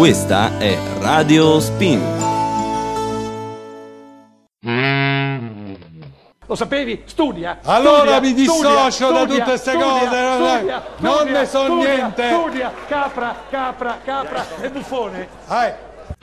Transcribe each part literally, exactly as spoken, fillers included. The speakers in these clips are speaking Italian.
Questa è Radio Spin. Lo sapevi? Studia. Allora studia, mi dissocio studia, da tutte queste studia, cose. Studia, non, studia, non studia, ne so studia, niente. Studia, capra, capra, capra e buffone. Vai.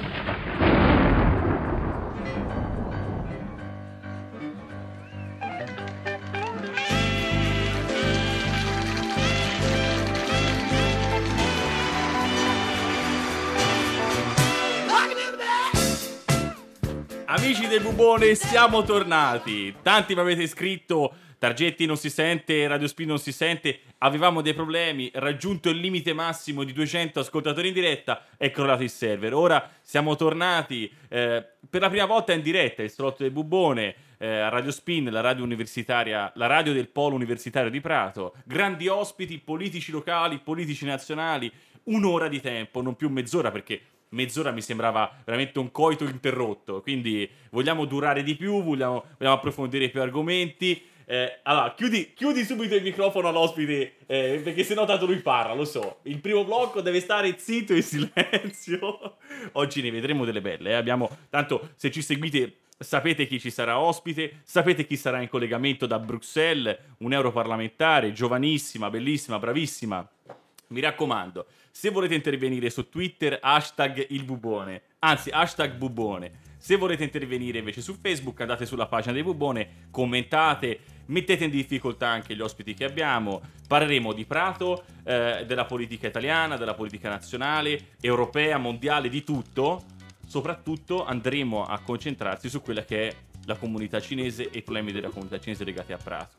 Amici del Bubone, siamo tornati. Tanti mi avete scritto: Targetti non si sente, Radio Spin non si sente. Avevamo dei problemi, raggiunto il limite massimo di duecento ascoltatori in diretta, è crollato il server. Ora siamo tornati eh, per la prima volta in diretta, il salotto del Bubone, eh, a Radio Spin, la radio universitaria, la radio del Polo Universitario di Prato. Grandi ospiti, politici locali, politici nazionali. Un'ora di tempo, non più mezz'ora, perché mezz'ora mi sembrava veramente un coito interrotto. Quindi vogliamo durare di più, vogliamo, vogliamo approfondire più argomenti. Eh, allora, chiudi, chiudi subito il microfono all'ospite, eh, perché sennò tanto lui parla, lo so. Il primo blocco deve stare zitto e in silenzio. Oggi ne vedremo delle belle, eh. Abbiamo, tanto se ci seguite sapete chi ci sarà ospite, sapete chi sarà in collegamento da Bruxelles, un europarlamentare, giovanissima, bellissima, bravissima. Mi raccomando, se volete intervenire su Twitter, hashtag il Bubone, anzi hashtag Bubone. Se volete intervenire invece su Facebook, andate sulla pagina del Bubone, commentate, mettete in difficoltà anche gli ospiti che abbiamo. Parleremo di Prato, eh, della politica italiana, della politica nazionale, europea, mondiale, di tutto. Soprattutto andremo a concentrarsi su quella che è la comunità cinese e i problemi della comunità cinese legati a Prato.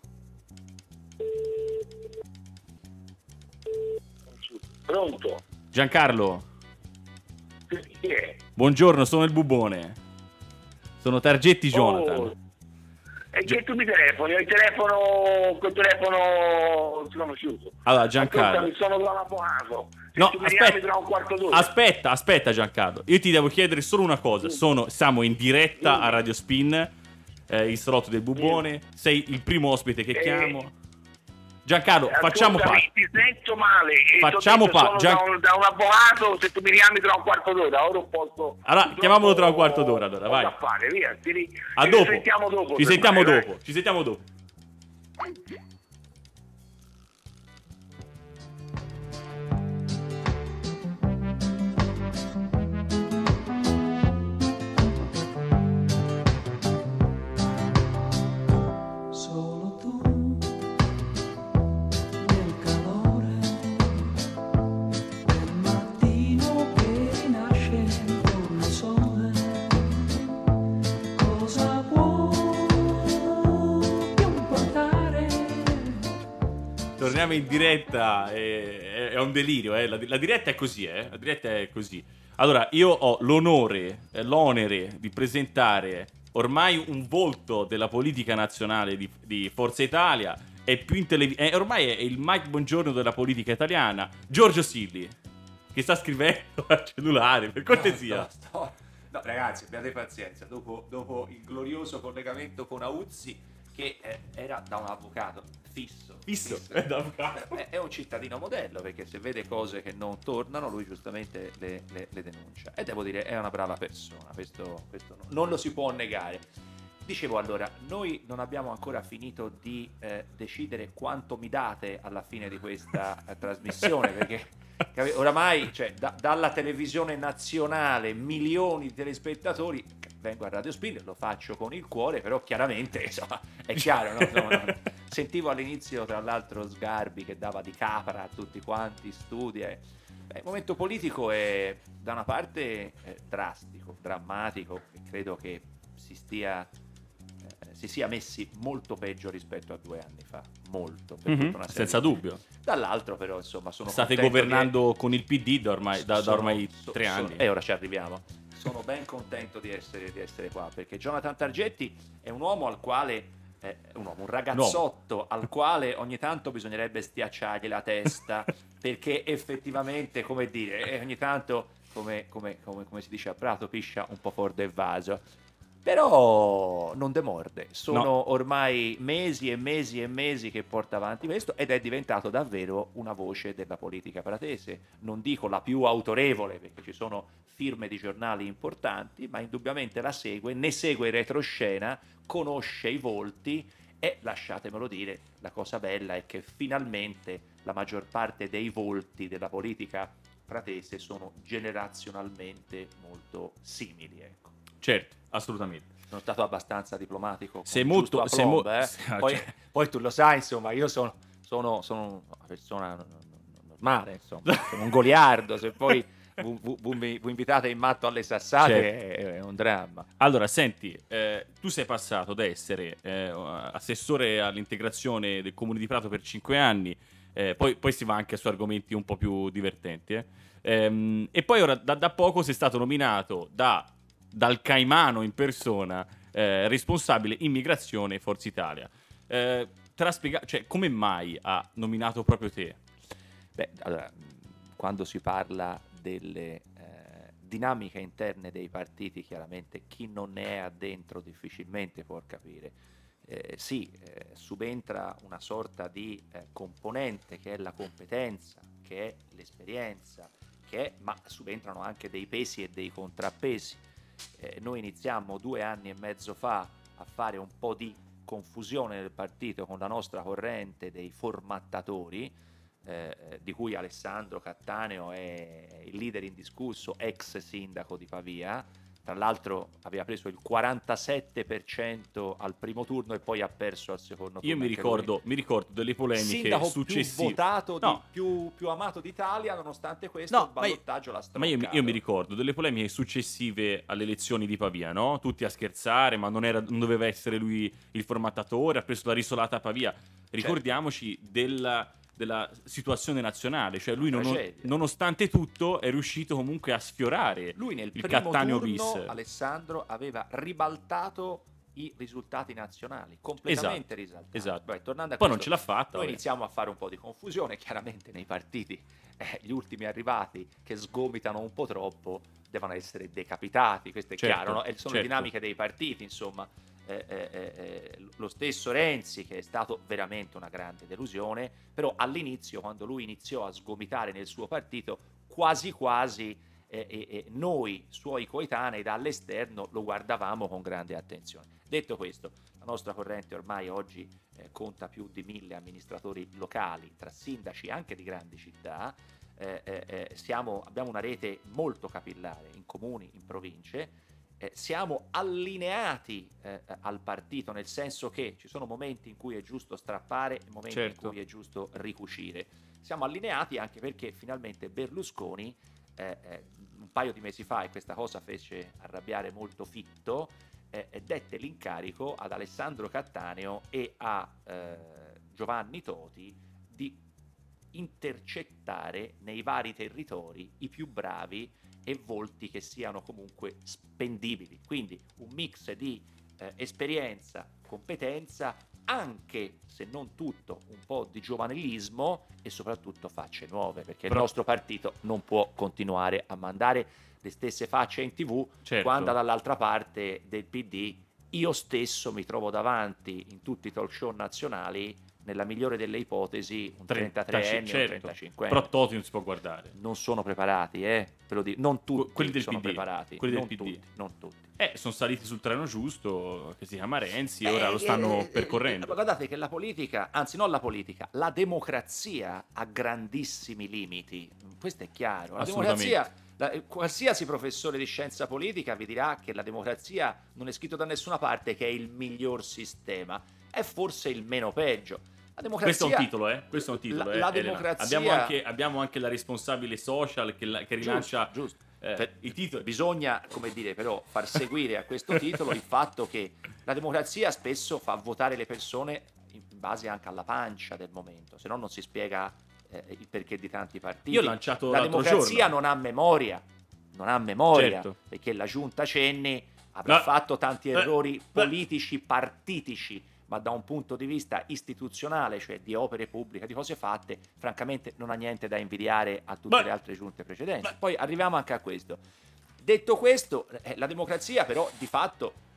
Pronto? Giancarlo, Chi è? buongiorno, sono il Bubone. Sono Targetti Jonathan. Oh, e che tu mi telefoni? Il telefono, quel telefono sconosciuto. Allora, Giancarlo. Mi sono da un avvocato. Se No, tu mi aspetta. chiami tra un quarto d'ora. Aspetta, aspetta Giancarlo. Io ti devo chiedere solo una cosa. Sono, siamo in diretta a Radio Spin, eh, il salotto del Bubone. Sei il primo ospite che Eh, chiamo. Giancarlo, Ascolta, facciamo pace. Ti sento male. E Facciamo t'ho detto, pace. sono Gian- da, un, da un avvocato. Se tu mi chiami tra un quarto d'ora, ora un posto. Allora, chiamiamolo tra un quarto d'ora, allora, vai. Da fare, via. Ti, ri- A ci dopo. sentiamo dopo. Ci se sentiamo mai, dopo. Ci sentiamo dopo. Solo tu nel calore del mattino che rinasce intorno al sole, cosa può più importare? Torniamo in diretta, è, è un delirio, eh. la, la diretta è così, eh. La diretta è così. Allora, io ho l'onore, eh, l'onere di presentare ormai un volto della politica nazionale di, di Forza Italia, è più in televisione, ormai è il Mike Bongiorno della politica italiana, Giorgio Silli, che sta scrivendo al cellulare, per cortesia. No, no, no. No, ragazzi, abbiate pazienza. Dopo, dopo il glorioso collegamento con Auzzi, che eh, era da un avvocato fisso, Fisso, è da avvocato. È, è un cittadino modello, perché se vede cose che non tornano, lui giustamente le, le- le denuncia. E devo dire, è una brava persona, questo, questo no- non lo si può negare. Dicevo, allora, noi non abbiamo ancora finito di eh, decidere quanto mi date alla fine di questa eh, trasmissione, perché capi- oramai, cioè, da- dalla televisione nazionale, milioni di telespettatori, vengo a Radio Spin, lo faccio con il cuore, però chiaramente, insomma, è chiaro, no? Insomma, no. Sentivo all'inizio, tra l'altro, Sgarbi che dava di capra a tutti quanti, studia. e- Beh, il momento politico è, da una parte, eh, drastico, drammatico, e credo che si stia... eh, si sia messi molto peggio rispetto a due anni fa, molto, per Mhm, tutta una serie senza di- dubbio. Dall'altro però, insomma, sono State contento governando con il P D da ormai, da, da sono- ormai so- tre sono- anni. E ora ci arriviamo. Sono ben contento di essere, di essere qua, perché Jonathan Targetti è un uomo al quale è un uomo, un ragazzotto al quale ogni tanto bisognerebbe stiacciargli la testa, perché effettivamente, come dire, eh, ogni tanto, come, come- come- come si dice a Prato, piscia un po' fuori del vaso. Però non demorde, sono No. ormai mesi e mesi e mesi che porta avanti questo ed è diventato davvero una voce della politica pratese. Non dico la più autorevole, perché ci sono firme di giornali importanti, ma indubbiamente la segue, ne segue in retroscena, conosce i volti e, lasciatemelo dire, la cosa bella è che finalmente la maggior parte dei volti della politica pratese sono generazionalmente molto simili, ecco. Certo, assolutamente. Sono stato abbastanza diplomatico con Sei il molto- giusto sei mo- aplomb, eh. sì, poi, cioè- poi tu lo sai, insomma, io sono, sono, sono una persona n- n- normale, insomma, sono un goliardo, se poi vu- vu- vu- mi vu invitate in matto alle sassate Certo. è, è un dramma. Allora, senti, eh, tu sei passato da essere eh, assessore all'integrazione del Comune di Prato per cinque anni, eh, poi, poi si va anche su argomenti un po' più divertenti, eh. Ehm, e poi ora da, da poco sei stato nominato da, dal Caimano in persona eh, responsabile immigrazione Forza Italia. Eh, te la spiega- cioè, come mai ha nominato proprio te? Beh, allora, mh, quando si parla delle eh, dinamiche interne dei partiti, chiaramente chi non ne è addentro difficilmente può capire. Eh, sì, eh, subentra una sorta di eh, componente che è la competenza, che è l'esperienza, che è, ma subentrano anche dei pesi e dei contrappesi. Eh, noi iniziamo due anni e mezzo fa a fare un po' di confusione nel partito con la nostra corrente dei formattatori, eh, di cui Alessandro Cattaneo è il leader indiscusso, ex sindaco di Pavia. Tra l'altro aveva preso il quarantasette per cento al primo turno e poi ha perso al secondo turno. Io mi anche ricordo, lui. mi ricordo delle polemiche Sindaco più successive. votato, di- No. più, più amato d'Italia, nonostante questo No, il ma io- ballottaggio l'ha Ma io, mi- stroncato. io mi ricordo delle polemiche successive alle elezioni di Pavia, no? Tutti a scherzare, ma non, era- non doveva essere lui il formattatore, ha preso la risolata a Pavia. Ricordiamoci della, della situazione nazionale, cioè lui non- Tragedia. nonostante tutto è riuscito comunque a sfiorare Lui nel il primo Cattaneo turno, bis. Alessandro, aveva ribaltato i risultati nazionali, completamente Esatto, risaltati. esatto. Beh, tornando a Poi non questo, ce l'ha fatta. Noi vabbè. iniziamo a fare un po' di confusione, chiaramente nei partiti eh, gli ultimi arrivati che sgomitano un po' troppo devono essere decapitati, questo è Certo, chiaro, no? E sono certo. le dinamiche dei partiti, insomma. Eh, eh, eh, lo stesso Renzi, che è stato veramente una grande delusione, però all'inizio, quando lui iniziò a sgomitare nel suo partito, quasi quasi eh, eh, eh, noi, suoi coetanei, dall'esterno lo guardavamo con grande attenzione. Detto questo, la nostra corrente ormai oggi eh, conta più di mille amministratori locali, tra sindaci anche di grandi città. Eh, eh, eh, siamo, abbiamo una rete molto capillare in comuni, in province. Eh, siamo allineati eh, al partito, nel senso che ci sono momenti in cui è giusto strappare e momenti Certo. in cui è giusto ricucire. Siamo allineati anche perché finalmente Berlusconi eh, eh, un paio di mesi fa, e questa cosa fece arrabbiare molto Fitto, eh, eh, dette l'incarico ad Alessandro Cattaneo e a eh, Giovanni Toti di intercettare nei vari territori i più bravi e volti che siano comunque spendibili, quindi un mix di eh, esperienza, competenza, anche se non tutto un po' di giovanilismo e soprattutto facce nuove, perché Però- il nostro partito non può continuare a mandare le stesse facce in tv Certo. quando dall'altra parte del P D io stesso mi trovo davanti in tutti i talk show nazionali, nella migliore delle ipotesi, un trentatrenne o un certo. trentacinquenne. Però Toti non si può guardare. Non sono preparati, eh? Ve lo dico. Non tutti quelli del sono P D, preparati. quelli del non P D. tutti, non tutti. Eh, sono saliti sul treno giusto, che si chiama Renzi, e ora lo stanno Eh, eh, percorrendo. Ma guardate che la politica, anzi non la politica, la democrazia ha grandissimi limiti. Questo è chiaro. La Assolutamente. democrazia, la- eh, qualsiasi professore di scienza politica vi dirà che la democrazia non è scritto da nessuna parte che è il miglior sistema. È forse il meno peggio. La democrazia, Questo è un titolo, eh? Questo è un titolo, la, eh, la Elena. democrazia... Abbiamo anche, abbiamo anche la responsabile social che, la- che rilancia Giusto, giusto. eh, Per- i titoli. Bisogna, come dire, però far seguire a questo titolo il fatto che la democrazia spesso fa votare le persone in base anche alla pancia del momento, se no non si spiega eh, il perché di tanti partiti. Io ho lanciato la l'altro democrazia giorno. non ha memoria, non ha memoria, Certo. perché la giunta Cenni avrà No. fatto tanti Eh, errori beh. politici, partitici, ma da un punto di vista istituzionale, cioè di opere pubbliche, di cose fatte, francamente non ha niente da invidiare a tutte Beh. le altre giunte precedenti. Beh. Poi arriviamo anche a questo. Detto questo, eh, la democrazia però di fatto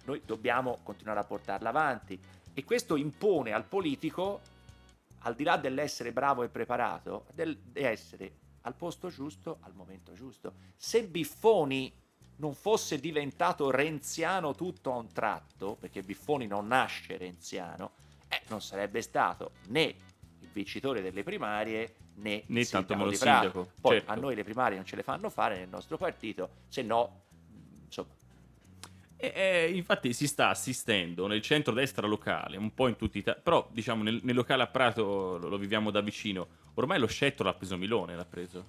noi dobbiamo continuare a portarla avanti, e questo impone al politico, al di là dell'essere bravo e preparato, del, di essere al posto giusto al momento giusto. Se Biffoni non fosse diventato renziano tutto a un tratto, perché Biffoni non nasce renziano, eh, non sarebbe stato né il vincitore delle primarie né, Né il tanto sindaco meno di il Prato. sindaco, Poi certo. a noi le primarie non ce le fanno fare nel nostro partito, se no, insomma. E, e, infatti si sta assistendo nel centrodestra locale, un po' in tutti Italia, però diciamo nel, nel locale a Prato lo, lo viviamo da vicino, ormai lo scettro l'ha preso Milone, l'ha preso.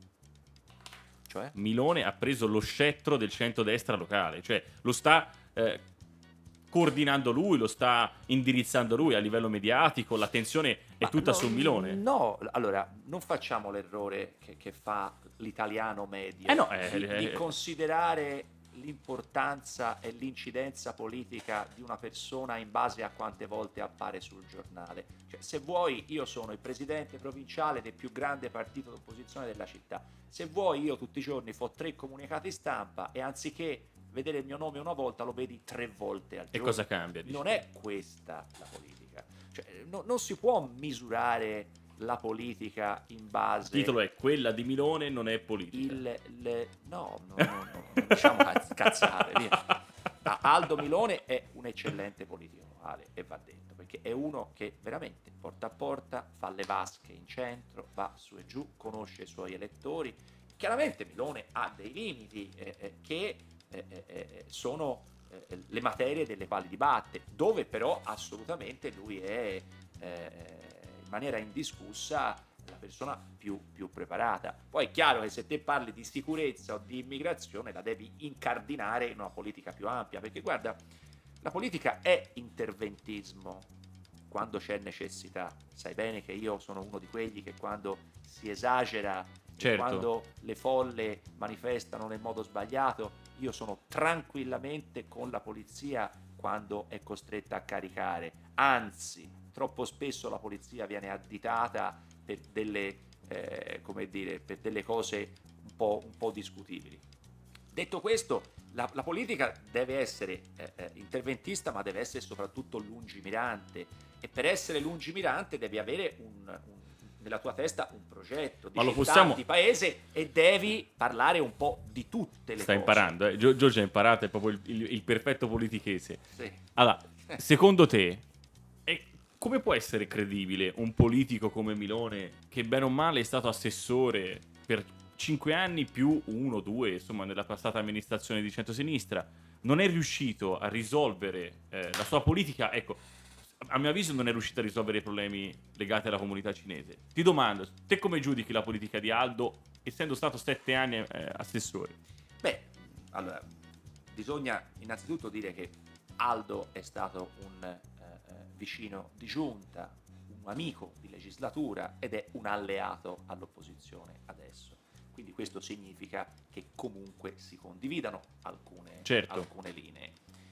Cioè? Milone ha preso lo scettro del centrodestra locale, cioè lo sta eh, coordinando lui, lo sta indirizzando lui a livello mediatico, l'attenzione è Ma tutta no, su Milone. No, allora, non facciamo l'errore che, che fa l'italiano medio Eh no, eh, di, eh, di considerare l'importanza e l'incidenza politica di una persona in base a quante volte appare sul giornale. Cioè, se vuoi, io sono il presidente provinciale del più grande partito d'opposizione della città. Se vuoi, io tutti i giorni fo tre comunicati stampa e anziché vedere il mio nome una volta lo vedi tre volte al E giorno. cosa cambia? Dici? Non è questa la politica. Cioè, no- non si può misurare la politica in base... Il titolo è quella di Milone non è politica. Il, le- no, no, no, no, non diciamo cazz- cazzate. Via. Ah, Aldo Milone è un eccellente politico locale, e va detto, perché è uno che veramente porta a porta, fa le vasche in centro, va su e giù, conosce i suoi elettori. Chiaramente Milone ha dei limiti eh, eh, che eh, eh, eh, sono eh, le materie delle quali dibatte, dove però assolutamente lui è eh, in maniera indiscussa la persona più, più preparata. Poi è chiaro che se te parli di sicurezza o di immigrazione la devi incardinare in una politica più ampia, perché guarda, la politica è interventismo quando c'è necessità. Sai bene che io sono uno di quelli che quando si esagera, Certo. quando le folle manifestano nel modo sbagliato, io sono tranquillamente con la polizia quando è costretta a caricare. Anzi, troppo spesso la polizia viene additata per delle, eh, come dire, per delle cose un po', un po' discutibili. Detto questo, la, la politica deve essere eh, eh, interventista, ma deve essere soprattutto lungimirante, e per essere lungimirante devi avere un, un, nella tua testa un progetto di Ma lo città, possiamo- di paese, e devi parlare un po' di tutte le Sta cose. imparando, eh? Gio- Giorgio ha imparato, è proprio il, il- il perfetto politichese. Sì. Allora, secondo te, è- come può essere credibile un politico come Milone, che bene o male è stato assessore per cinque anni più uno, due, insomma, nella passata amministrazione di centrosinistra, non è riuscito a risolvere eh, la sua politica? Ecco, a mio avviso non è riuscito a risolvere i problemi legati alla comunità cinese. Ti domando, te come giudichi la politica di Aldo, essendo stato sette anni eh, assessore? Beh, allora, bisogna innanzitutto dire che Aldo è stato un eh, eh, vicino di giunta, un amico di legislatura, ed è un alleato all'opposizione adesso. Quindi questo significa che comunque si condividano alcune, Certo. alcune linee.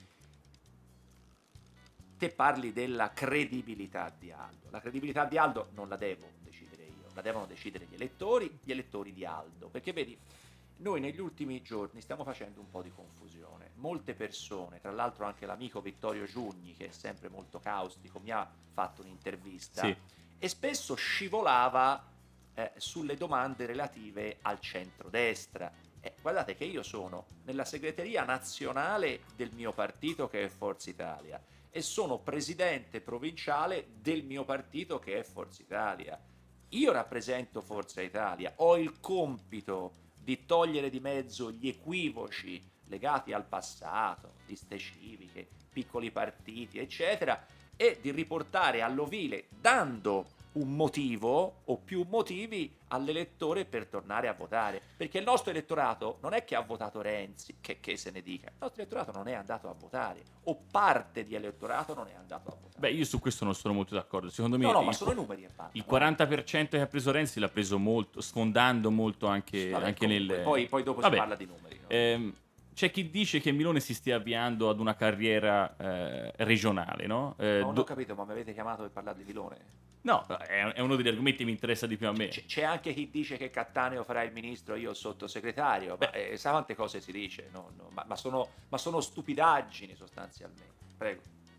Te parli della credibilità di Aldo. La credibilità di Aldo non la devo decidere io, la devono decidere gli elettori, gli elettori di Aldo. Perché vedi, noi negli ultimi giorni stiamo facendo un po' di confusione. Molte persone, tra l'altro anche l'amico Vittorio Giugni, che è sempre molto caustico, mi ha fatto un'intervista Sì. e spesso scivolava eh, sulle domande relative al centrodestra. Eh, guardate che io sono nella segreteria nazionale del mio partito, che è Forza Italia, e sono presidente provinciale del mio partito, che è Forza Italia. Io rappresento Forza Italia, ho il compito di togliere di mezzo gli equivoci legati al passato, liste civiche, piccoli partiti, eccetera, e di riportare all'ovile, dando un motivo o più motivi all'elettore per tornare a votare, perché il nostro elettorato non è che ha votato Renzi, che, che se ne dica, il nostro elettorato non è andato a votare, o parte di elettorato non è andato a votare. Beh, io su questo non sono molto d'accordo. Secondo me no, no, il, ma sono i numeri che parlano. il quaranta per cento che ha preso Renzi l'ha preso molto, sfondando molto anche, Vabbè, anche comunque, nel... poi, poi dopo Vabbè, si parla di numeri, no? ehm, c'è chi dice che Milone si stia avviando ad una carriera eh, regionale, no? Eh, non do- ho capito, ma mi avete chiamato per parlare di Milone? No, è, è uno degli argomenti che mi interessa di più a me. C- c'è anche chi dice che Cattaneo farà il ministro, io il sottosegretario. Ma eh, sa quante cose si dice? No, no, ma, ma sono, ma sono stupidaggini sostanzialmente. Prego.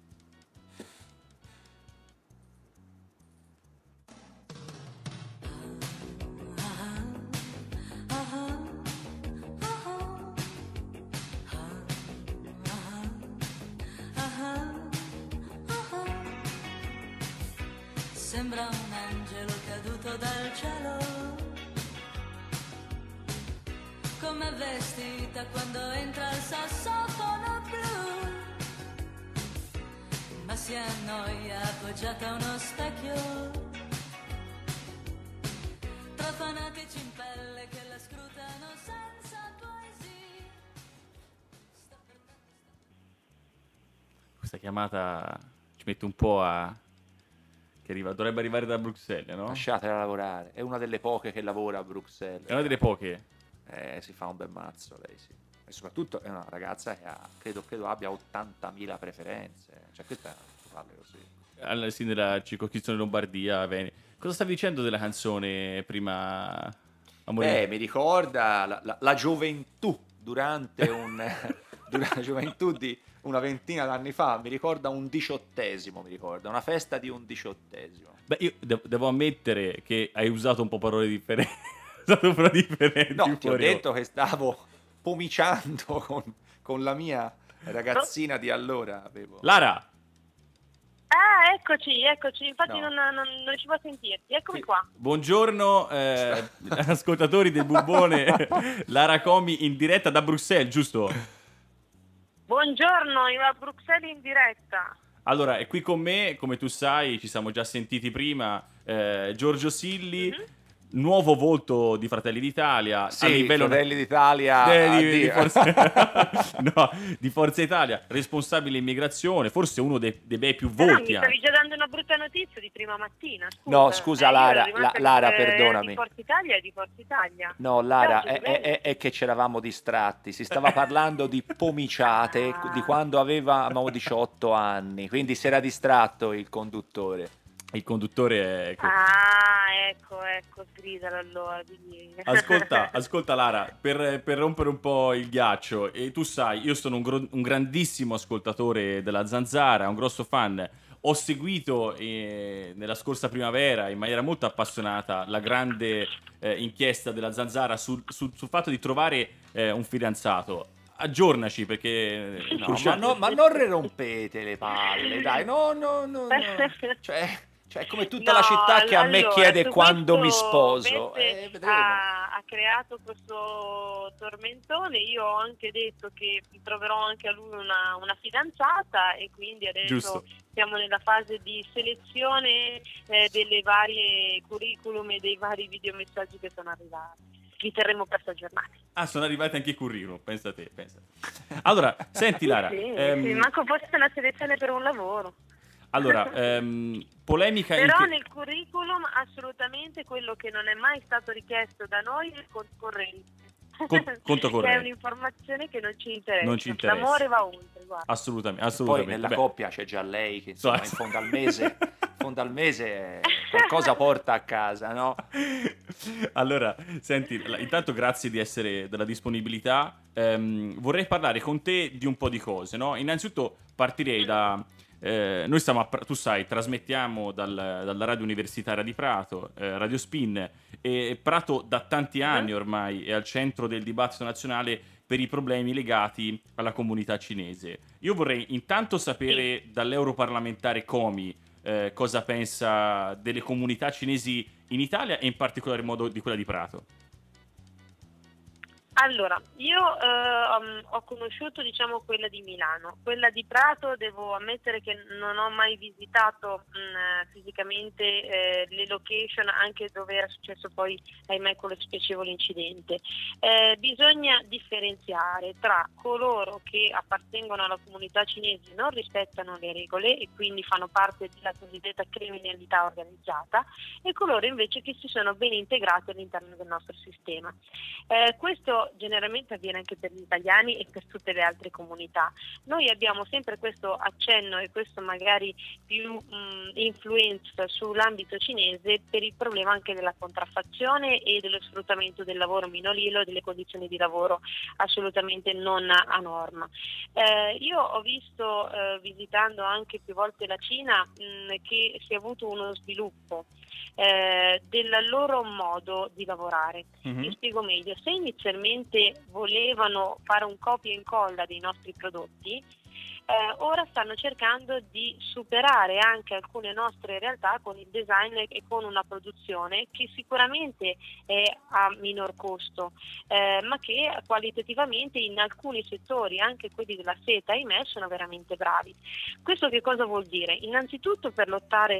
Sembra un angelo caduto dal cielo, come vestita quando entra il sassofono blu, ma si annoia appoggiata a uno specchio, tra fanatici in pelle che la scrutano senza poesia. Questa chiamata ci mette un po' a... che arriva, dovrebbe arrivare da Bruxelles, no? Lasciatela lavorare, è una delle poche che lavora a Bruxelles. È una delle poche. Eh, si fa un bel mazzo lei, sì. E soprattutto è una ragazza che ha, credo, credo abbia ottantamila preferenze. Cioè questa vale così. Alla sì, nella circoscrizione Lombardia, Vene. Cosa stavi dicendo della canzone prima? Amore? Eh, mi ricorda la, la- la gioventù durante un durante la gioventù di una ventina d'anni fa, mi ricorda un diciottesimo, mi ricorda, una festa di un diciottesimo. Beh, io de- devo ammettere che hai usato un po' parole differenti. Hai usato parole differenti. No, ti ho fuori- detto che stavo pomiciando con, con la mia ragazzina di allora. Avevo. Lara! Ah, eccoci, eccoci, infatti No. non, non, non riuscivo a sentirti, eccomi Sì. qua. Buongiorno, eh, ascoltatori del Burbone. Lara Comi in diretta da Bruxelles, giusto? Buongiorno, io a Bruxelles in diretta. Allora, è qui con me, come tu sai, ci siamo già sentiti prima, eh, Giorgio Silli, Mhm. nuovo volto di Fratelli d'Italia. Sì, a livello Fratelli d'Italia. Eh, di, di addio. Forza... no, di Forza Italia, responsabile immigrazione, forse uno dei, dei bei più Però voti mi anche. stavi già dando una brutta notizia di prima mattina. Scusa. No, scusa, Eh, io Lara, ero rimasta La- Lara, che- perdonami. Di Forza Italia e di Forza Italia. No, Lara, Ciao, è, tutto bene? è- è che ci eravamo distratti. Si stava parlando di pomiciate Ah. di quando avevamo diciotto anni, quindi si era distratto il conduttore. Il conduttore è... Ah, ecco, ecco, sgridalo allora. Digli. Ascolta, ascolta Lara, per, per rompere un po' il ghiaccio, e tu sai, io sono un, gro- un grandissimo ascoltatore della Zanzara, un grosso fan. Ho seguito eh, nella scorsa primavera in maniera molto appassionata la grande eh, inchiesta della Zanzara sul, sul- sul fatto di trovare eh, un fidanzato. Aggiornaci perché... No, Crucia- ma, no- ma non re rompete le palle, dai, no, no, no, no. Cioè, cioè, è come tutta No, la città che a me allora, chiede su quando mi questo sposo. Beppe Eh, vedremo. ha, ha creato questo tormentone. Io ho anche detto che troverò anche a lui una, una fidanzata e quindi adesso Giusto. siamo nella fase di selezione eh, delle varie curriculum e dei vari videomessaggi che sono arrivati. Vi terremo presto aggiornati. Ah, sono arrivati anche i curriculum, pensa te, pensa. Allora, senti Lara, Sì, ehm, sì, manco fosse una selezione per un lavoro. allora, ehm, polemica... in Però che- nel curriculum assolutamente quello che non è mai stato richiesto da noi è il conto corrente. Con- conto corrente. Che è un'informazione che non ci interessa. Non ci interessa. L'amore va oltre, guarda. Assolutamente, Poi assolutamente. nella Beh, coppia c'è già lei che insomma in So- fondo al mese, in fondo al mese qualcosa porta a casa, no? Allora, senti, la- intanto grazie di essere della disponibilità. Ehm, vorrei parlare con te di un po' di cose, no? Innanzitutto partirei da... eh, noi stiamo, a Pra- tu sai, trasmettiamo dal- dalla radio universitaria di Prato, eh, Radio Spin, e Prato da tanti anni ormai è al centro del dibattito nazionale per i problemi legati alla comunità cinese. Io vorrei intanto sapere dall'europarlamentare Comi eh, cosa pensa delle comunità cinesi in Italia e in particolar modo di quella di Prato. Allora, io eh, um, ho conosciuto diciamo quella di Milano, quella di Prato devo ammettere che non ho mai visitato mh, fisicamente eh, le location anche dove era successo poi ahimè quello spiacevole incidente. Eh, bisogna differenziare tra coloro che appartengono alla comunità cinese e non rispettano le regole e quindi fanno parte della cosiddetta criminalità organizzata e coloro invece che si sono ben integrati all'interno del nostro sistema. Eh, questo generalmente avviene anche per gli italiani e per tutte le altre comunità. Noi abbiamo sempre questo accenno e questo magari più mh, influenza sull'ambito cinese per il problema anche della contraffazione e dello sfruttamento del lavoro minorile o delle condizioni di lavoro assolutamente non a norma. Eh, io ho visto, eh, visitando anche più volte la Cina, mh, che si è avuto uno sviluppo eh, del loro modo di lavorare. Mhm. Mi spiego meglio: se inizialmente volevano fare un copia e incolla dei nostri prodotti, eh, ora stanno cercando di superare anche alcune nostre realtà con il design e con una produzione che sicuramente è a minor costo, eh, ma che qualitativamente in alcuni settori, anche quelli della seta, ahimè, sono veramente bravi. Questo che cosa vuol dire? Innanzitutto, per lottare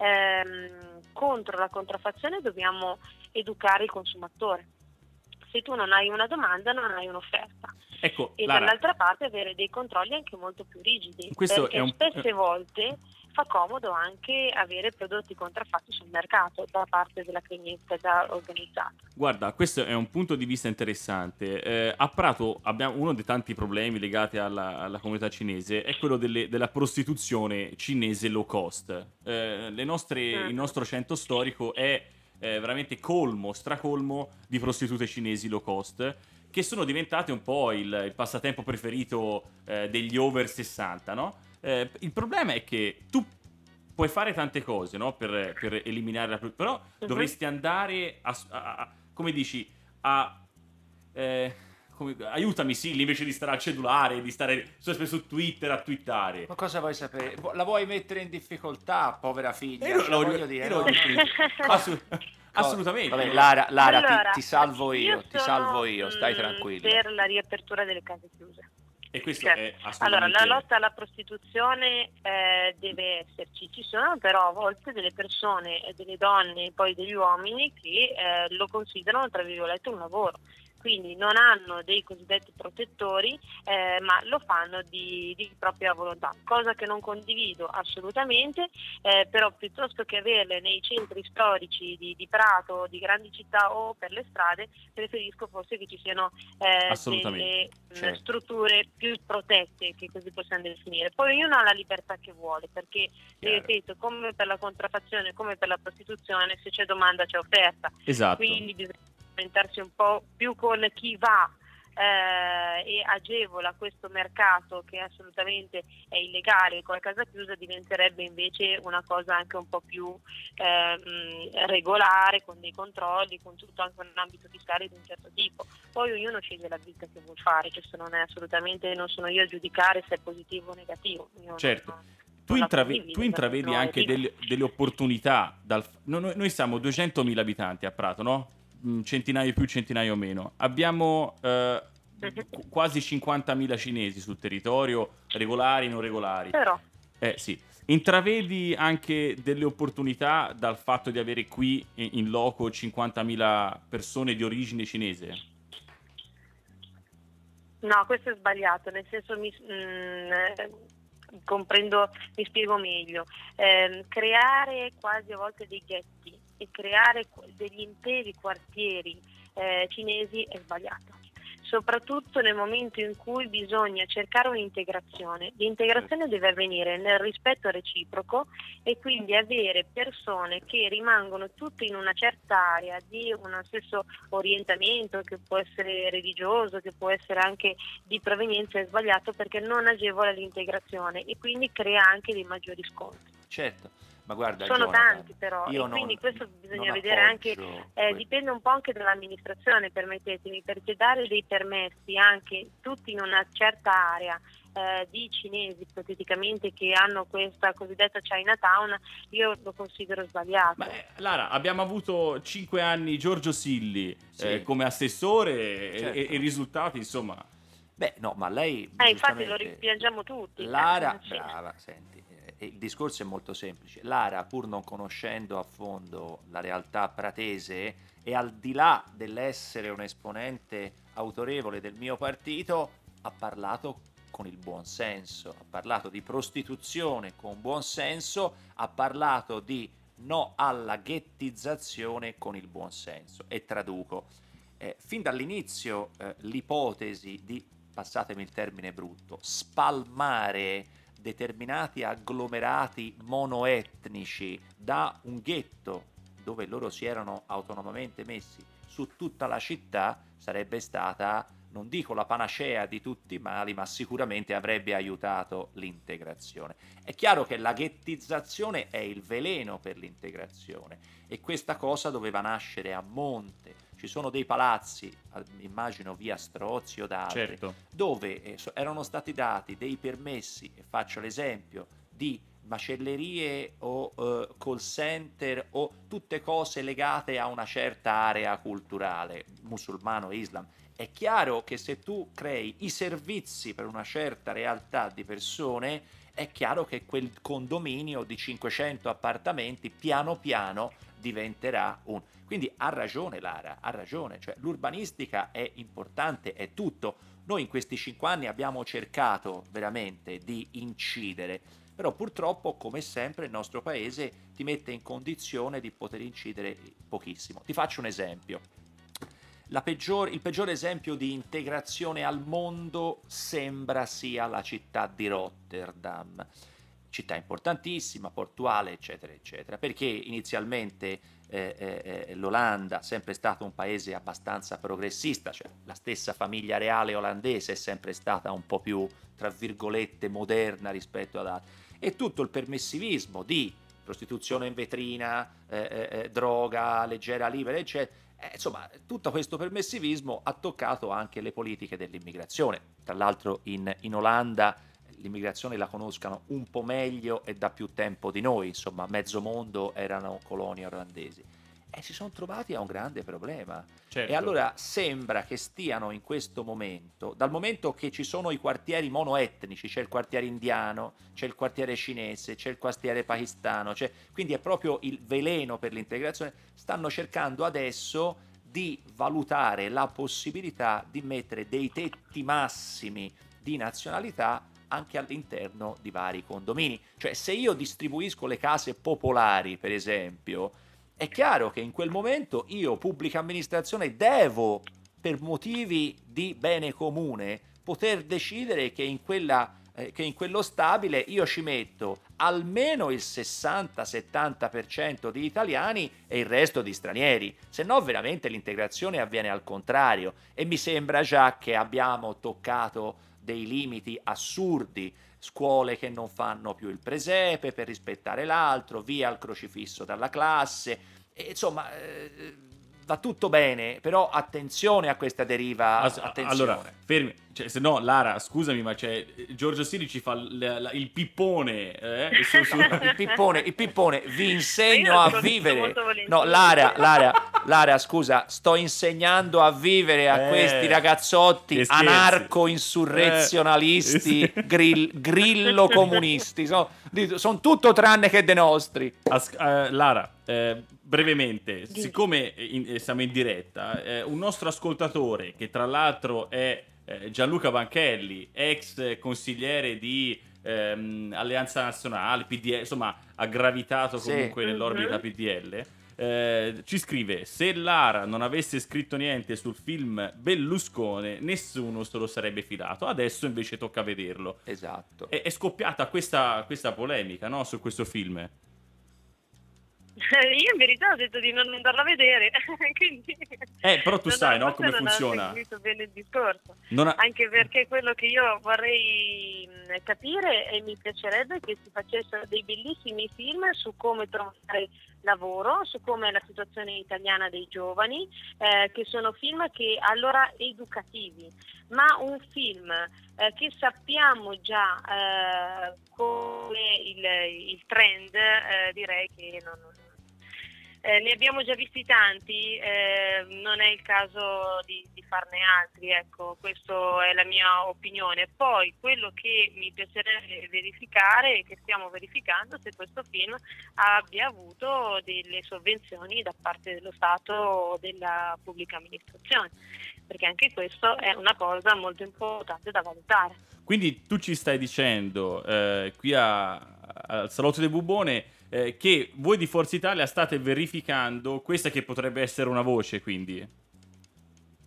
ehm, contro la contraffazione dobbiamo educare il consumatore. Se tu non hai una domanda, non hai un'offerta. Ecco, E Lara, dall'altra parte avere dei controlli anche molto più rigidi, Questo perché è un- spesse volte fa comodo anche avere prodotti contraffatti sul mercato da parte della criminalità organizzata. guarda, questo è un punto di vista interessante. Eh, a Prato abbiamo uno dei tanti problemi legati alla, alla comunità cinese, è quello delle- della prostituzione cinese low cost. Eh, le nostre- Mm. Il nostro centro storico è eh, veramente colmo, stracolmo di prostitute cinesi low cost, che sono diventate un po' il, il passatempo preferito eh, degli over sessanta, no? Eh, il problema è che tu puoi fare tante cose, no? Per, per eliminare la... pro- Però Mhm. dovresti andare a... a- a- come dici? A... eh, come- aiutami, sì, invece di stare al cellulare, di stare sempre su Twitter a twittare. Ma cosa vuoi sapere? La vuoi mettere in difficoltà, povera figlia? Io Ce lo- la lo- voglio dire, io lo- no? Assu- assolutamente. Vabbè, Lara, Lara, ti- Allora, ti, salvo io, ti sono, salvo io, stai mm, tranquilla. Per la riapertura delle case chiuse. E questo Certo. è Allora, assolutamente... la lotta alla prostituzione eh, deve esserci. Ci sono però a volte delle persone, eh, delle donne e poi degli uomini che eh, lo considerano, tra virgolette, un lavoro. Quindi non hanno dei cosiddetti protettori, eh, ma lo fanno di, di propria volontà, cosa che non condivido assolutamente, eh, però piuttosto che averle nei centri storici di, di Prato, di grandi città o per le strade, preferisco forse che ci siano eh, Assolutamente, delle mh, certo. strutture più protette, che così possiamo definire. Poi ognuno ha la libertà che vuole, perché Chiaro. ripeto, come per la contraffazione, come per la prostituzione, se c'è domanda c'è offerta. Esatto. Quindi bisogna orientarsi un po' più con chi va eh, e agevola questo mercato che assolutamente è illegale, con la casa chiusa diventerebbe invece una cosa anche un po' più eh, mh, regolare, con dei controlli, con tutto anche un ambito fiscale di un certo tipo. Poi ognuno sceglie la vita che vuol fare, questo non è assolutamente, non sono io a giudicare se è positivo o negativo. Io Certo. non- Tu, non la intrave- condivido, tu intravedi perché no, anche è libero. delle, delle opportunità. Dal, no, noi, noi siamo duecentomila abitanti a Prato, no? Mm, Centinaio più, centinaio meno. Abbiamo eh, qu- quasi cinquantamila cinesi sul territorio, regolari, non regolari. Però Eh sì. Intravedi anche delle opportunità dal fatto di avere qui in, in loco cinquantamila persone di origine cinese? no, questo è sbagliato, nel senso mi, mm, eh, comprendo, mi spiego meglio. Ehm, creare quasi a volte dei ghetti e creare qu- degli interi quartieri eh, cinesi è sbagliato. Soprattutto nel momento in cui bisogna cercare un'integrazione. L'integrazione deve avvenire nel rispetto reciproco e quindi avere persone che rimangono tutte in una certa area di uno stesso orientamento, che può essere religioso, che può essere anche di provenienza, è sbagliato perché non agevola l'integrazione e quindi crea anche dei maggiori scontri. Certo, ma guarda, Sono Jonathan, tanti però io e quindi non- questo bisogna non vedere anche, appoggio eh, que- dipende un po' anche dall'amministrazione, permettetemi, perché dare dei permessi anche tutti in una certa area eh, di cinesi ipoteticamente che hanno questa cosiddetta Chinatown, io lo considero sbagliato. Ma, eh, Lara, abbiamo avuto cinque anni Giorgio Silli Sì. eh, come assessore e- Certo. e, e i risultati, insomma... Beh, no, ma lei Eh, infatti lo giustamente- rimpiangiamo tutti. Lara, Eh, sì. brava, senti, eh, il discorso è molto semplice. Lara, pur non conoscendo a fondo la realtà pratese e al di là dell'essere un esponente autorevole del mio partito, ha parlato con il buon senso, ha parlato di prostituzione con buon senso, ha parlato di no alla ghettizzazione con il buon senso. E traduco. eh, fin dall'inizio eh, l'ipotesi di, passatemi il termine brutto, spalmare determinati agglomerati monoetnici da un ghetto dove loro si erano autonomamente messi su tutta la città sarebbe stata, non dico la panacea di tutti i mali, ma sicuramente avrebbe aiutato l'integrazione. È chiaro che la ghettizzazione è il veleno per l'integrazione e questa cosa doveva nascere a monte. Ci sono dei palazzi, immagino via Strozzi o da altri, Certo. dove eh, so- erano stati dati dei permessi, e faccio l'esempio, di macellerie o eh, call center o tutte cose legate a una certa area culturale, musulmano e islam. È chiaro che se tu crei i servizi per una certa realtà di persone, è chiaro che quel condominio di cinquecento appartamenti piano piano diventerà un... Quindi ha ragione Lara, ha ragione, cioè l'urbanistica è importante, è tutto. Noi in questi cinque anni abbiamo cercato veramente di incidere, però purtroppo, come sempre, il nostro paese ti mette in condizione di poter incidere pochissimo. Ti faccio un esempio. La peggior, il peggior esempio di integrazione al mondo sembra sia la città di Rotterdam. Città importantissima, portuale, eccetera, eccetera, perché inizialmente eh, eh, l'Olanda è sempre stato un paese abbastanza progressista, cioè la stessa famiglia reale olandese è sempre stata un po' più, tra virgolette, moderna rispetto ad altri. E tutto il permissivismo di prostituzione in vetrina, eh, eh, droga, leggera libera, eccetera, eh, insomma, tutto questo permissivismo ha toccato anche le politiche dell'immigrazione. Tra l'altro in, in Olanda l'immigrazione la conoscano un po' meglio e da più tempo di noi, insomma, mezzo mondo erano colonie olandesi. E si sono trovati a un grande problema. Certo. E allora sembra che stiano in questo momento, dal momento che ci sono i quartieri monoetnici, c'è il quartiere indiano, c'è il quartiere cinese, c'è il quartiere pakistano, c'è, quindi è proprio il veleno per l'integrazione, stanno cercando adesso di valutare la possibilità di mettere dei tetti massimi di nazionalità anche all'interno di vari condomini. Cioè, se io distribuisco le case popolari, per esempio, è chiaro che in quel momento io, pubblica amministrazione, devo, per motivi di bene comune, poter decidere che in, quella, eh, che in quello stabile io ci metto almeno il sessanta settanta per cento di italiani e il resto di stranieri, se no veramente l'integrazione avviene al contrario. E mi sembra già che abbiamo toccato dei limiti assurdi, scuole che non fanno più il presepe per rispettare l'altro, via il crocifisso dalla classe, e, insomma eh, va tutto bene, però attenzione a questa deriva, As- attenzione. Allora, fermi, cioè, se no Lara, scusami, ma c'è Giorgio Siri ci fa l- l- il pippone, eh, su- su- il pippone, il pippone, vi insegno Io a sono vivere. molto volentieri. No, Lara, Lara, Lara, scusa, sto insegnando a vivere a Eh, questi ragazzotti che scherzi. anarco-insurrezionalisti, Eh, sì. grill- grillo-comunisti. Sono son tutto tranne che dei nostri. As- eh, Lara, eh, brevemente, siccome in- eh, siamo in diretta, eh, un nostro ascoltatore, che tra l'altro è eh, Gianluca Banchelli, ex consigliere di ehm, Alleanza Nazionale, P D L, insomma ha gravitato Sì. comunque nell'orbita P D L, eh, ci scrive: se Lara non avesse scritto niente sul film Berlusconi, nessuno se lo sarebbe filato, adesso invece tocca vederlo. Esatto. È, è scoppiata questa, questa polemica, no, su questo film. Io in verità ho detto di non andarla a vedere, quindi... Eh, però tu non- sai, no, forse come non ho funziona. seguito bene il discorso. Non ha- Anche perché quello che io vorrei mh, capire e mi piacerebbe che si facessero dei bellissimi film su come trovare lavoro, su come è la situazione italiana dei giovani, eh, che sono film che allora educativi, ma un film eh, che sappiamo già eh, come il, il trend, eh, direi che non, non Eh, ne abbiamo già visti tanti, eh, non è il caso di, di farne altri, ecco, questa è la mia opinione. Poi quello che mi piacerebbe verificare e che stiamo verificando se questo film abbia avuto delle sovvenzioni da parte dello Stato o della pubblica amministrazione, perché anche questo è una cosa molto importante da valutare. Quindi tu ci stai dicendo eh, qui a- al Salotto del Bubone eh, che voi di Forza Italia state verificando questa che potrebbe essere una voce, quindi?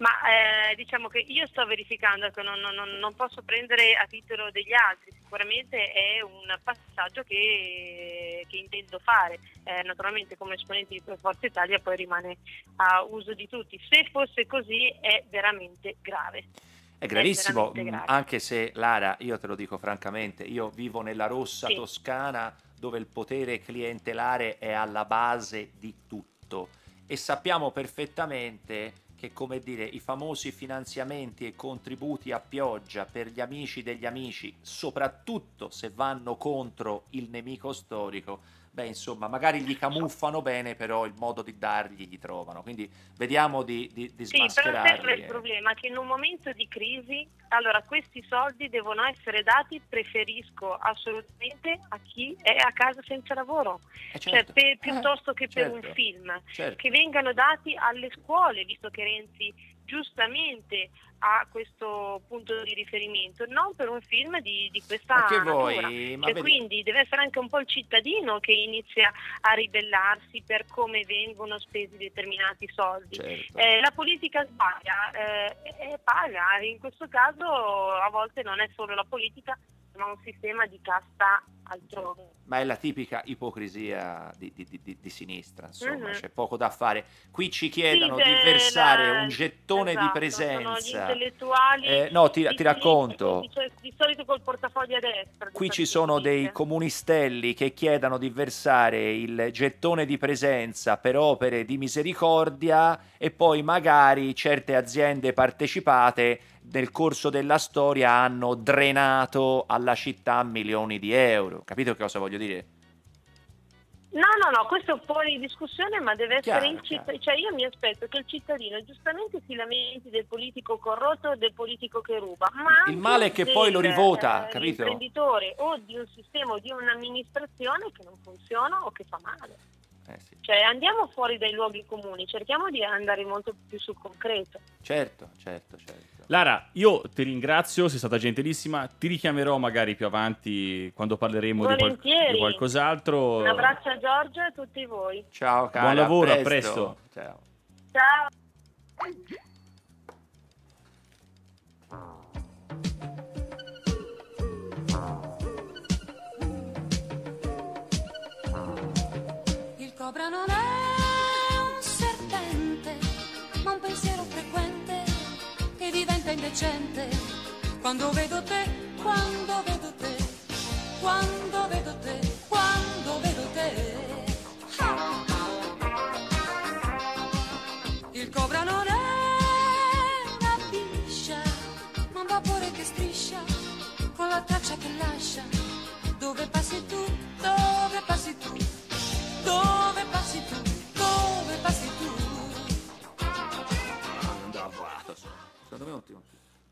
Ma eh, diciamo che io sto verificando, che non, non, non posso prendere a titolo degli altri, sicuramente è un passaggio che, che intendo fare, eh, naturalmente come esponenti di Forza Italia poi rimane a uso di tutti. Se fosse così è veramente grave. È gravissimo, È veramente grave. anche se Lara, io te lo dico francamente, io vivo nella rossa Sì. Toscana dove il potere clientelare è alla base di tutto e sappiamo perfettamente che, come dire, i famosi finanziamenti e contributi a pioggia per gli amici degli amici, soprattutto se vanno contro il nemico storico, beh, insomma, magari gli camuffano bene, però il modo di dargli gli trovano. Quindi vediamo di, di, di Sì, però smascherarli. sempre il problema è che in un momento di crisi, allora questi soldi devono essere dati, preferisco assolutamente a chi è a casa senza lavoro, Eh, cioè certo. per- piuttosto che per certo. un film, Certo. che vengano dati alle scuole, visto che Renzi giustamente ha questo punto di riferimento, non per un film di, di questa Ma che natura. vuoi? Ma Cioè, vedi- quindi deve essere anche un po' il cittadino che inizia a ribellarsi per come vengono spesi determinati soldi. Certo. Eh, la politica sbaglia, eh, e paga, in questo caso a volte non è solo la politica, ma un sistema di casta altrove. Ma è la tipica ipocrisia di, di- di- di sinistra, insomma, Mhm. c'è poco da fare. Qui ci chiedono Sì, di beh, versare la- un gettone esatto, di presenza. sono gli intellettuali Eh, no, ti, di ti racconto. sinistra, Di, di solito col portafoglio a destra. di Qui ci Partito sono dei Unito. comunistelli che chiedono di versare il gettone di presenza per opere di misericordia e poi magari certe aziende partecipate nel corso della storia hanno drenato alla città milioni di euro. Capito che cosa voglio dire? No, no, no, questo è fuori discussione, ma deve essere Chiaro, il cittadino. Cioè io mi aspetto che il cittadino giustamente si lamenti del politico corrotto, del politico che ruba, ma Il male è che anche poi lo del, rivota, eh, capito? l'imprenditore o di un sistema o di un'amministrazione che non funziona o che fa male. Eh sì. Cioè andiamo fuori dai luoghi comuni, cerchiamo di andare molto più sul concreto. Certo, certo, certo. Lara, io ti ringrazio, sei stata gentilissima, ti richiamerò magari più avanti quando parleremo di, qual- Volentieri. di qualcos'altro. Un abbraccio a Giorgio e a tutti voi. Ciao, cara, Buon lavoro, a presto. presto. Ciao. Ciao. Il cobra non è un serpente, ma un pensiero frequente che diventa indecente. Quando vedo te, quando vedo te, quando vedo te, quando vedo te. Ah! Il cobra non è una biscia, ma un vapore che striscia con la traccia che lascia. Dove passi tu, dove passi tu, dove passi tu, dove passi tu. Secondo me non ti...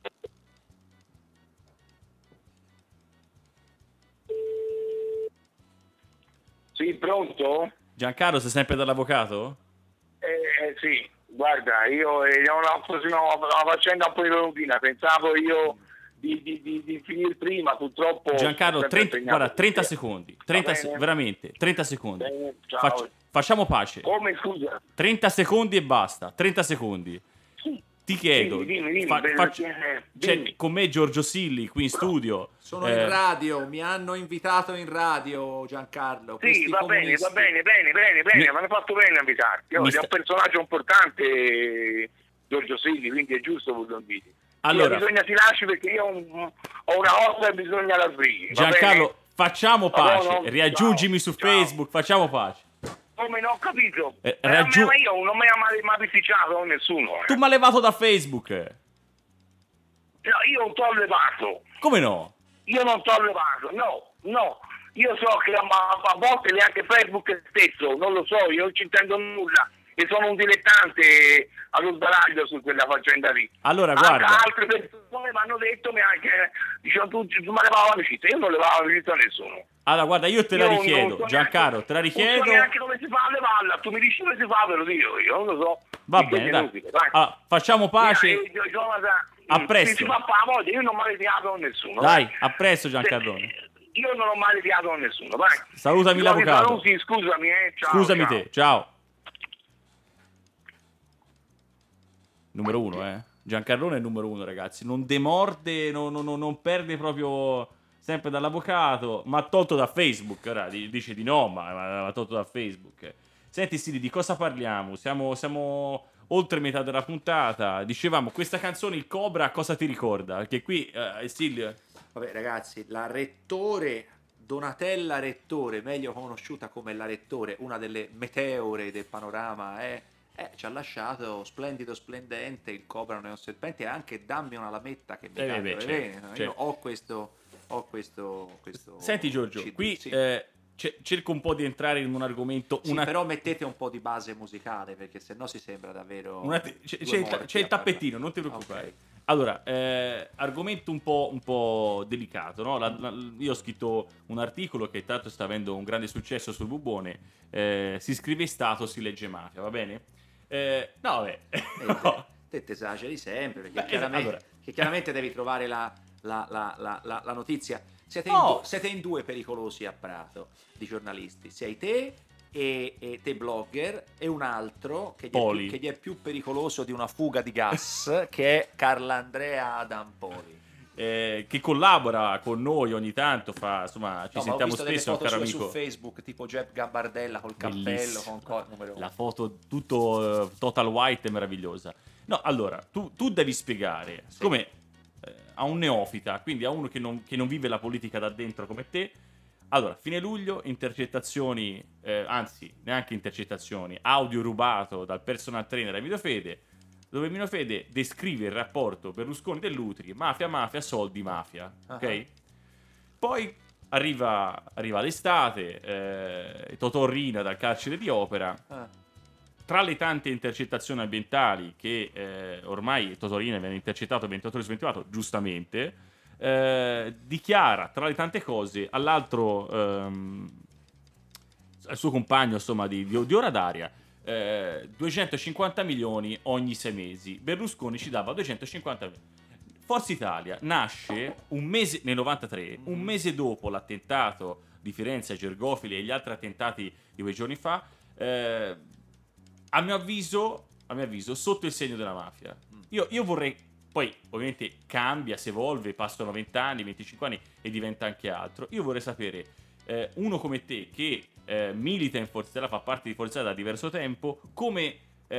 Sì, pronto? Giancarlo, sei sempre dall'avvocato? Eh, eh, sì, guarda, io eh, è una, una, una faccenda un po' ironia, pensavo io di, di, di, di finire prima, purtroppo... Giancarlo, sono sempre trenta, impegnato. guarda, trenta secondi, trenta Va se- bene? veramente, trenta secondi. Bene, ciao. Facci- facciamo pace. Come, scusa? trenta secondi e basta, trenta secondi. Sì. Ti chiedo, Dimmi, dimmi, dimmi, fa- per- faccio- eh, c'è dimmi. con me Giorgio Silli qui in studio. Sono Eh, in radio, mi hanno invitato in radio, Giancarlo. Sì, questi va bene, comunisti. va bene, bene, bene, bene, Mi- mi hanno fatto bene a invitarti. Oh, Mi è sta- un personaggio importante, Giorgio Silli, quindi è giusto che lo inviti. Allora- Io bisogna si lasci perché io ho, un- ho una cosa e bisogna la sbrighi. va Giancarlo, bene? facciamo Va bene, pace, no? riaggiungimi Ciao, su ciao. Facebook, facciamo pace. Come non ho capito? Eh, Eh, raggiu- ma io non mi ha mai, mai beneficiato nessuno. eh. Tu mi hai levato da Facebook. No, io non t'ho levato. Come no? Io non t'ho levato, no, no. Io so che a, a volte neanche Facebook stesso, non lo so, io non ci intendo nulla. E sono un dilettante allo sbaraglio su quella faccenda lì. Allora, Anche guarda. altre persone mi hanno detto, mi anche, dicevano tu, tu mi levavo l'amicizia, io non levavo l'amicizia a nessuno. Allora, guarda, io te la Io non richiedo, so Giancarlo, neanche- te la Non so richiedo. neanche come si fa a levarla, tu mi dici come si fa, ve lo dico io, non lo so. Va Quindi bene, è dai. inutile, vai. Allora, facciamo pace. Io- io- Jonathan, A mm, presto. Si fa fa la voglia, io non ho mai litigato con nessuno. Dai, vai. a presto, Giancarlone. Eh, Io non ho mai litigato con nessuno, vai. Salutami Giovanni l'avvocato. Salusi, scusami, eh, ciao. Scusami ciao. te, ciao. Numero uno, eh. Giancarlone è il numero uno, ragazzi. Non demorde, non, non, non perde proprio sempre dall'avvocato. Ma tolto da Facebook. Ora dice di no, ma, ma, ma tolto da Facebook. Senti, Sili, di cosa parliamo? Siamo, siamo oltre metà della puntata. Dicevamo, questa canzone, il Cobra, cosa ti ricorda? Perché qui, eh, Sili... Vabbè, ragazzi, la Rettore, Donatella Rettore, meglio conosciuta come la Rettore, una delle meteore del panorama, eh, eh, ci ha lasciato splendido, splendente, il Cobra non è un serpente, e anche Dammi una lametta che mi Eh, cambia beh, le certo, vene. Io certo. ho questo, ho questo, questo Senti, Giorgio, C D, qui sì. eh, c- cerco un po' di entrare in un argomento... Sì, una... però mettete un po' di base musicale, perché sennò si sembra davvero... Una te- c'è, due c'è il, ta- morti c'è il a parlare. tappettino, non ti preoccupare. Ok. Allora, eh, argomento un po', un po' delicato, no? La- la- io ho scritto un articolo che tanto sta avendo un grande successo sul Bubone. Eh, si scrive Stato, si legge mafia, va bene? Eh, no, vabbè. Eh, No. te, te esageri sempre, perché Beh, chiaramente, allora. che chiaramente devi trovare la, la- la- la- la- la notizia. Siete in, No. du- siete in due pericolosi a Prato di giornalisti. Sei te e, e te blogger, e un altro che gli, è Poli. più, che gli è più pericoloso di una fuga di gas, che è Carlandrea Adam Poli. Eh, che collabora con noi ogni tanto, fa, insomma, ci No, ma ho sentiamo visto delle spesso, un foto caro sue amico. su Facebook, tipo Jeb Gambardella col cappello, Bellissimo. con co- numero uno. La foto tutto eh, total white è meravigliosa. No, allora, tu, tu devi spiegare, siccome eh, a un neofita, quindi a uno che non, che non vive la politica da dentro come te, allora, fine luglio, intercettazioni, eh, anzi, neanche intercettazioni, audio rubato dal personal trainer Emilio Fede, dove Emilio Fede descrive il rapporto Berlusconi-Dell'Utri, mafia, mafia, soldi, mafia, ok? Uh-huh. Poi arriva, arriva l'estate, eh, Totò Riina dal carcere di Opera. Ah. Tra le tante intercettazioni ambientali che eh, ormai Totò Riina viene intercettato ventotto ore su ventiquattro, giustamente, eh, dichiara tra le tante cose all'altro, ehm, al suo compagno, insomma, di, di, di ora d'aria, eh, duecentocinquanta milioni ogni sei mesi. Berlusconi ci dava duecentocinquanta milioni. Forza Italia nasce un mese nel novantatré, un mese dopo l'attentato di Firenze, Gergofili e gli altri attentati di quei giorni fa, eh, a mio avviso, a mio avviso, sotto il segno della mafia. Io, io vorrei, poi ovviamente cambia, si evolve, passano venti anni, venticinque anni e diventa anche altro. Io vorrei sapere, eh, uno come te che eh, milita in Forza Italia, fa parte di Forza Italia da diverso tempo, come,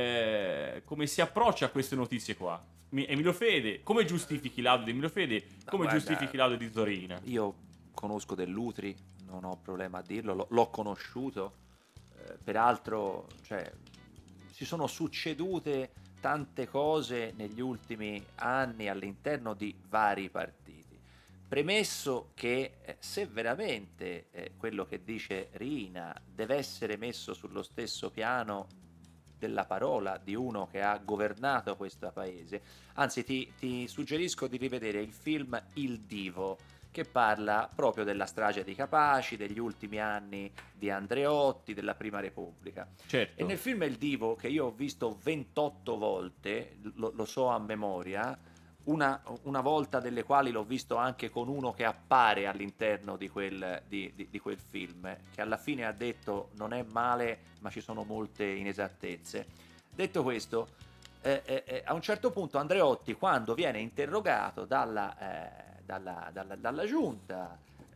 eh, come si approccia a queste notizie qua? Mi- Emilio Fede, come giustifichi l'audio di Emilio Fede? Come guarda, giustifichi l'audio di Torina? Io conosco Dell'Utri, non ho problema a dirlo, l'ho, l'ho conosciuto, eh, peraltro, cioè, si sono succedute tante cose negli ultimi anni all'interno di vari partiti. Premesso che eh, se veramente eh, quello che dice Riina deve essere messo sullo stesso piano della parola di uno che ha governato questo paese, anzi ti, ti suggerisco di rivedere il film Il Divo, che parla proprio della strage di Capaci, degli ultimi anni di Andreotti, della Prima Repubblica. Certo. E nel film Il Divo, che io ho visto ventotto volte, lo, lo so a memoria, una, una volta delle quali l'ho visto anche con uno che appare all'interno di quel, di, di, di quel film, che alla fine ha detto non è male ma ci sono molte inesattezze. Detto questo, eh, eh, a un certo punto Andreotti, quando viene interrogato dalla, eh, dalla, dalla, dalla giunta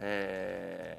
eh,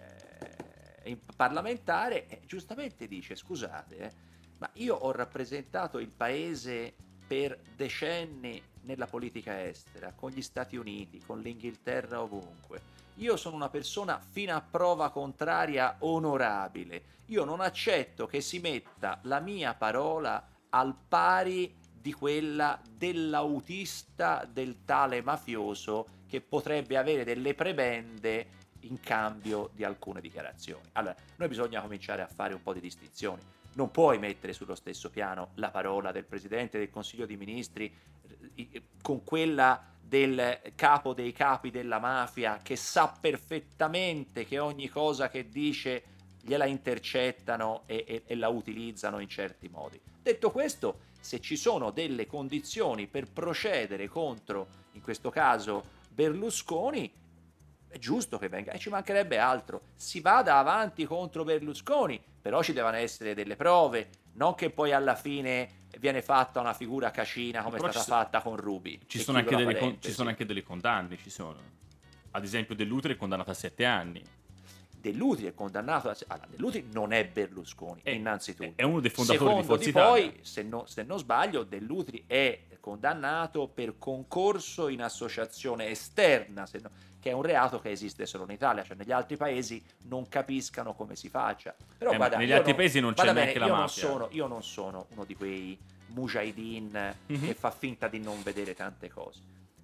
parlamentare, eh, giustamente dice scusate, eh, ma io ho rappresentato il paese per decenni nella politica estera, con gli Stati Uniti, con l'Inghilterra, ovunque. Io sono una persona fino a prova contraria onorabile. Io non accetto che si metta la mia parola al pari di quella dell'autista del tale mafioso che potrebbe avere delle prebende in cambio di alcune dichiarazioni. Allora, noi bisogna cominciare a fare un po' di distinzioni. Non puoi mettere sullo stesso piano la parola del Presidente del Consiglio dei Ministri con quella del capo dei capi della mafia, che sa perfettamente che ogni cosa che dice gliela intercettano e, e, e la utilizzano in certi modi. Detto questo, se ci sono delle condizioni per procedere contro, in questo caso, Berlusconi, è giusto che venga, e ci mancherebbe altro, si vada avanti contro Berlusconi, però ci devono essere delle prove, non che poi alla fine viene fatta una figura cacina come Però è stata ci so- fatta con Ruby. Ci E sono, anche chiudo la delle, con- parentesi. ci sono anche delle condanne, ci sono. Ad esempio Dell'Utri è condannato a sette anni. Dell'Utri è condannato a... allora, Dell'Utri non è Berlusconi, È- innanzitutto. è uno dei fondatori di Secondo Forza di Italia. poi, se, no- se non sbaglio, Dell'Utri è condannato per concorso in associazione esterna, se no- che è un reato che esiste solo in Italia, cioè negli altri paesi non capiscano come si faccia. Però Eh, ma guarda, negli io altri non- paesi non c'è vada neanche bene, la io mafia. Non sono, io non sono uno di quei mujahideen Mhm. che fa finta di non vedere tante cose.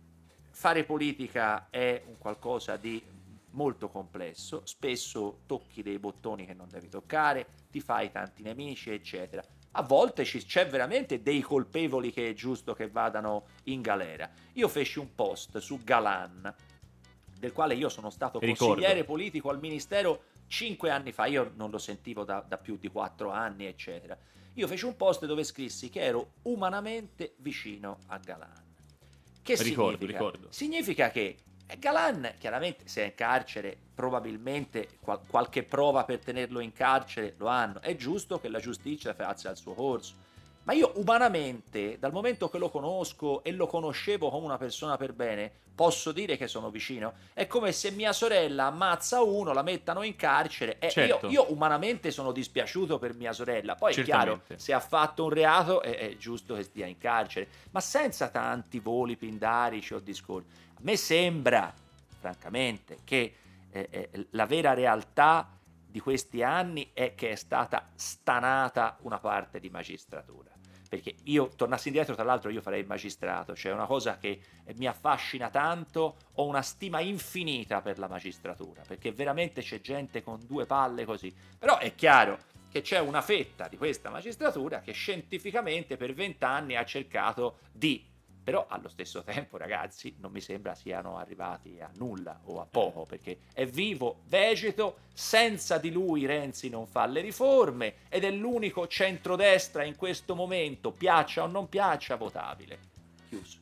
Fare politica è un qualcosa di molto complesso, spesso tocchi dei bottoni che non devi toccare, ti fai tanti nemici, eccetera. A volte ci- c'è veramente dei colpevoli che è giusto che vadano in galera. Io feci un post su Galan, del quale io sono stato Ricordo. consigliere politico al ministero cinque anni fa, io non lo sentivo da, da più di quattro anni, eccetera. Io feci un post dove scrissi che ero umanamente vicino a Galan. Che Ricordo, significa? ricordo. Significa che eh, Galan, chiaramente, se è in carcere, probabilmente qual- qualche prova per tenerlo in carcere lo hanno. È giusto che la giustizia faccia il suo corso. Ma io umanamente, dal momento che lo conosco e lo conoscevo come una persona per bene, posso dire che sono vicino. È come se mia sorella ammazza uno, la mettano in carcere e Certo. io, io umanamente sono dispiaciuto per mia sorella. Poi è chiaro, Certamente. se ha fatto un reato è, è giusto che stia in carcere, ma senza tanti voli pindarici o discorsi. A me sembra, francamente, che eh, eh, la vera realtà di questi anni è che è stata stanata una parte di magistratura. Perché io, tornassi indietro, tra l'altro io farei il magistrato, cioè una cosa che eh, mi affascina tanto, ho una stima infinita per la magistratura, perché veramente c'è gente con due palle così. Però è chiaro che c'è una fetta di questa magistratura che scientificamente per vent'anni ha cercato di... Però allo stesso tempo, ragazzi, non mi sembra siano arrivati a nulla o a poco, perché è vivo, vegeto, senza di lui Renzi non fa le riforme ed è l'unico centrodestra in questo momento, piaccia o non piaccia, votabile. Chiuso.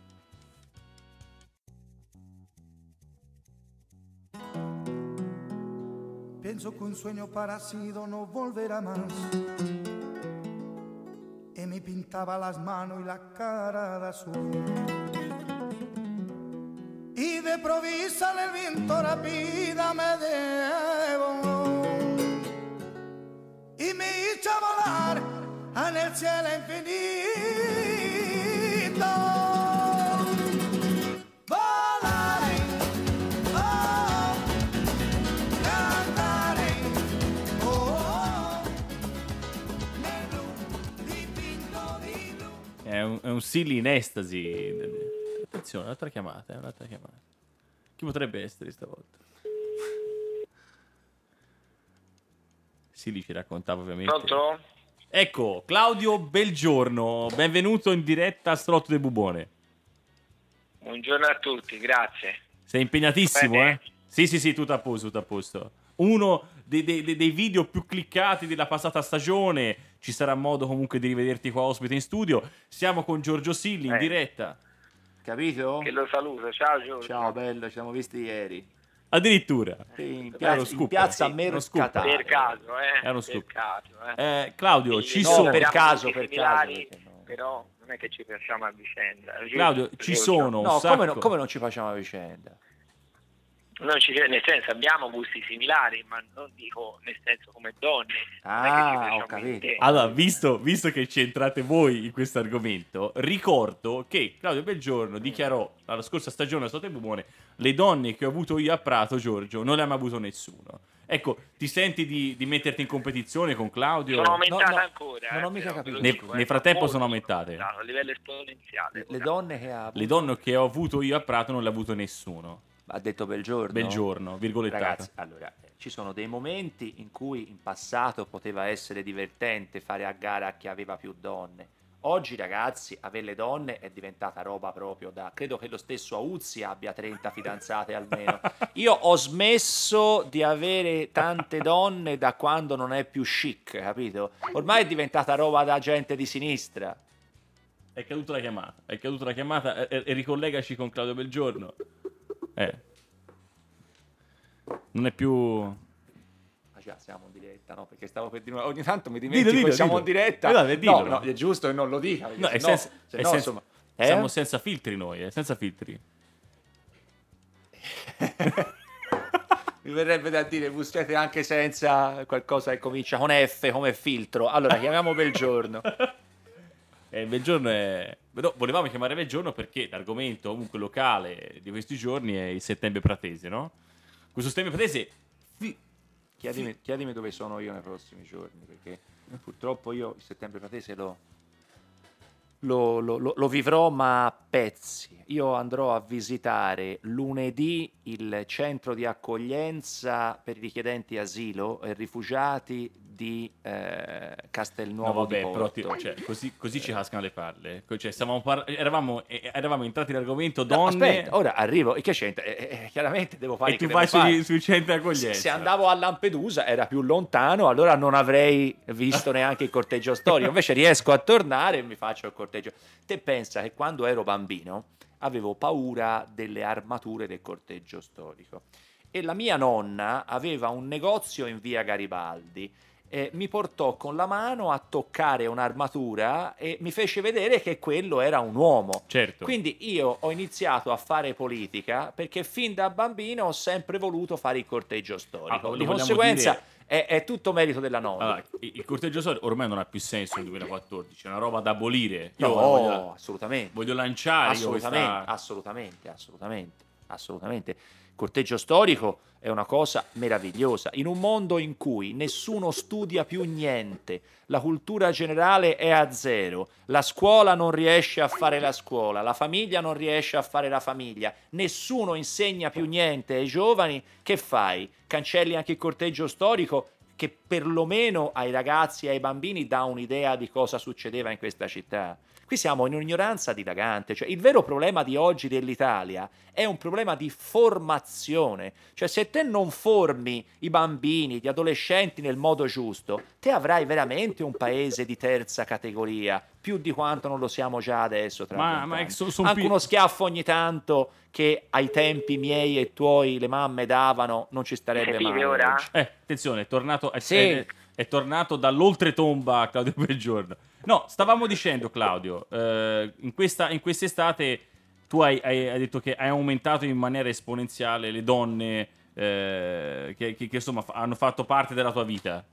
Pienso que un sueño parecido no volverá más. Y me pintaba las manos y la cara de azul. Y de provisa el viento rápida me debo. Y me hizo volar en el cielo infinito. Volaré, oh, cantaré, oh, negro, dipinto di blu. È un, è un Silly in estasi. Attenzione, un'altra chiamata, è un'altra chiamata. Chi potrebbe essere stavolta? Silly ci raccontava ovviamente. Pronto? Ecco, Claudio Belgiorno, benvenuto in diretta a Strotto del Bubone. Buongiorno a tutti, grazie. Sei impegnatissimo, Bene. eh? Sì, sì, sì, tutto a posto, tutto a posto. Uno dei, dei- dei- dei video più cliccati della passata stagione. Ci sarà modo comunque di rivederti qua ospite in studio. Siamo con Giorgio Silli in Eh. diretta. Capito? Che lo saluto, ciao Giorgio. Ciao bello, ci siamo visti ieri. Addirittura. Sì, in Era piazza, uno in scoop, piazza sì, uno scoop. Mercatale. Per caso, eh. È uno per scoop. caso, eh. Eh, Claudio, Sì, ci no, sono... per abbiamo caso, gusti per similari, caso, perché no. Però non è che ci piacciamo a vicenda. Claudio, ci Giorgio. sono un No, sacco... come, no- come non ci facciamo a vicenda? Non ci, nel senso abbiamo gusti similari, ma non dico nel senso come donne. Non è che ci Ah, piacciamo ho capito. insieme. Allora, visto, visto che ci entrate voi in questo argomento, ricordo che Claudio Belgiorno dichiarò alla scorsa stagione a Strotto del Bubone: le donne che ho avuto io a Prato, Giorgio, non le ha mai avuto nessuno. Ecco, ti senti di, di metterti in competizione con Claudio? Sono aumentate No, no, ancora. non eh, ho mica però, capito. ve lo Nel- dico, nel eh, frattempo molto sono aumentate. aumentato, a livello esponenziale. Le donne che ha avuto... Le donne che ho avuto io a Prato non le ha avuto nessuno. Ha detto Belgiorno? Belgiorno, virgolettata. Ragazzi, allora, eh, ci sono dei momenti in cui in passato poteva essere divertente fare a gara a chi aveva più donne. Oggi, ragazzi, avere le donne è diventata roba proprio da... Credo che lo stesso Auzzi abbia trenta fidanzate almeno. Io ho smesso di avere tante donne da quando non è più chic, capito? Ormai è diventata roba da gente di sinistra. È caduta la chiamata, è caduta la chiamata e, e ricollegaci con Claudio Belgiorno. Eh. Non è più... già siamo in diretta, no? Perché stavo per dire, ogni tanto mi dimentico Dillo, dillo, che siamo dillo. in diretta. Eh, vabbè, dillo. no, no, è giusto che non lo dica. No, è se senza, se è no, senza- insomma, eh? siamo senza filtri noi, eh, senza filtri. Mi verrebbe da dire, buscate anche senza qualcosa che comincia con F come filtro. Allora, chiamiamo Belgiorno. Eh, Belgiorno è... No, volevamo chiamare Belgiorno perché l'argomento comunque locale di questi giorni è il settembre pratese, no? Questo settembre pratese... fi- Chiedimi, chiedimi dove sono io nei prossimi giorni, perché purtroppo io il settembre pratese lo, lo, lo- lo- lo vivrò, ma a pezzi. Io andrò a visitare lunedì il centro di accoglienza per i richiedenti asilo e rifugiati di eh, No, Castelnuovo vabbè, di però Porto. ti- cioè, così, così ci cascano le palle. Cioè, stavamo par- eravamo, eh, eravamo entrati nell'argomento No, donne aspetta, ora arrivo, e che c'entra? Eh, eh, chiaramente devo fare e i tu che vai devo fare. sui, sui centri di accoglienza. Se andavo a Lampedusa era più lontano, allora non avrei visto neanche il corteggio storico. Invece riesco a tornare e mi faccio il corteggio. Te pensa che quando ero bambino avevo paura delle armature del corteggio storico e la mia nonna aveva un negozio in via Garibaldi. E mi portò con la mano a toccare un'armatura e mi fece vedere che quello era un uomo. Certo. Quindi io ho iniziato a fare politica perché fin da bambino ho sempre voluto fare il corteggio storico. Ah, lo Di vogliamo conseguenza dire- è, è tutto merito della nonna. Allora, il il corteggio storico ormai non ha più senso nel duemilaquattordici, è una roba da abolire. Io No, voglio, assolutamente. voglio lanciare io Assolutamente, questa... assolutamente, assolutamente, assolutamente. Il corteggio storico è una cosa meravigliosa. In un mondo in cui nessuno studia più niente, la cultura generale è a zero, la scuola non riesce a fare la scuola, la famiglia non riesce a fare la famiglia, nessuno insegna più niente ai giovani, che fai? Cancelli anche il corteggio storico che perlomeno ai ragazzi e ai bambini dà un'idea di cosa succedeva in questa città. Qui siamo in un'ignoranza dilagante, cioè il vero problema di oggi dell'Italia è un problema di formazione, cioè se te non formi i bambini, gli adolescenti nel modo giusto, te avrai veramente un paese di terza categoria, più di quanto non lo siamo già adesso. Tra Ma- vent'anni. ma è- so- son anche più- uno schiaffo ogni tanto che ai tempi miei e tuoi le mamme davano non ci starebbe Mi sentite mai ora? oggi. Eh, attenzione, è tornato, è, Sì. è- è tornato dall'oltretomba Claudio Belgiorno. No, stavamo dicendo, Claudio, eh, in questa in quest'estate tu hai, hai- hai detto che hai aumentato in maniera esponenziale le donne eh, che, che- che, insomma fa- hanno fatto parte della tua vita.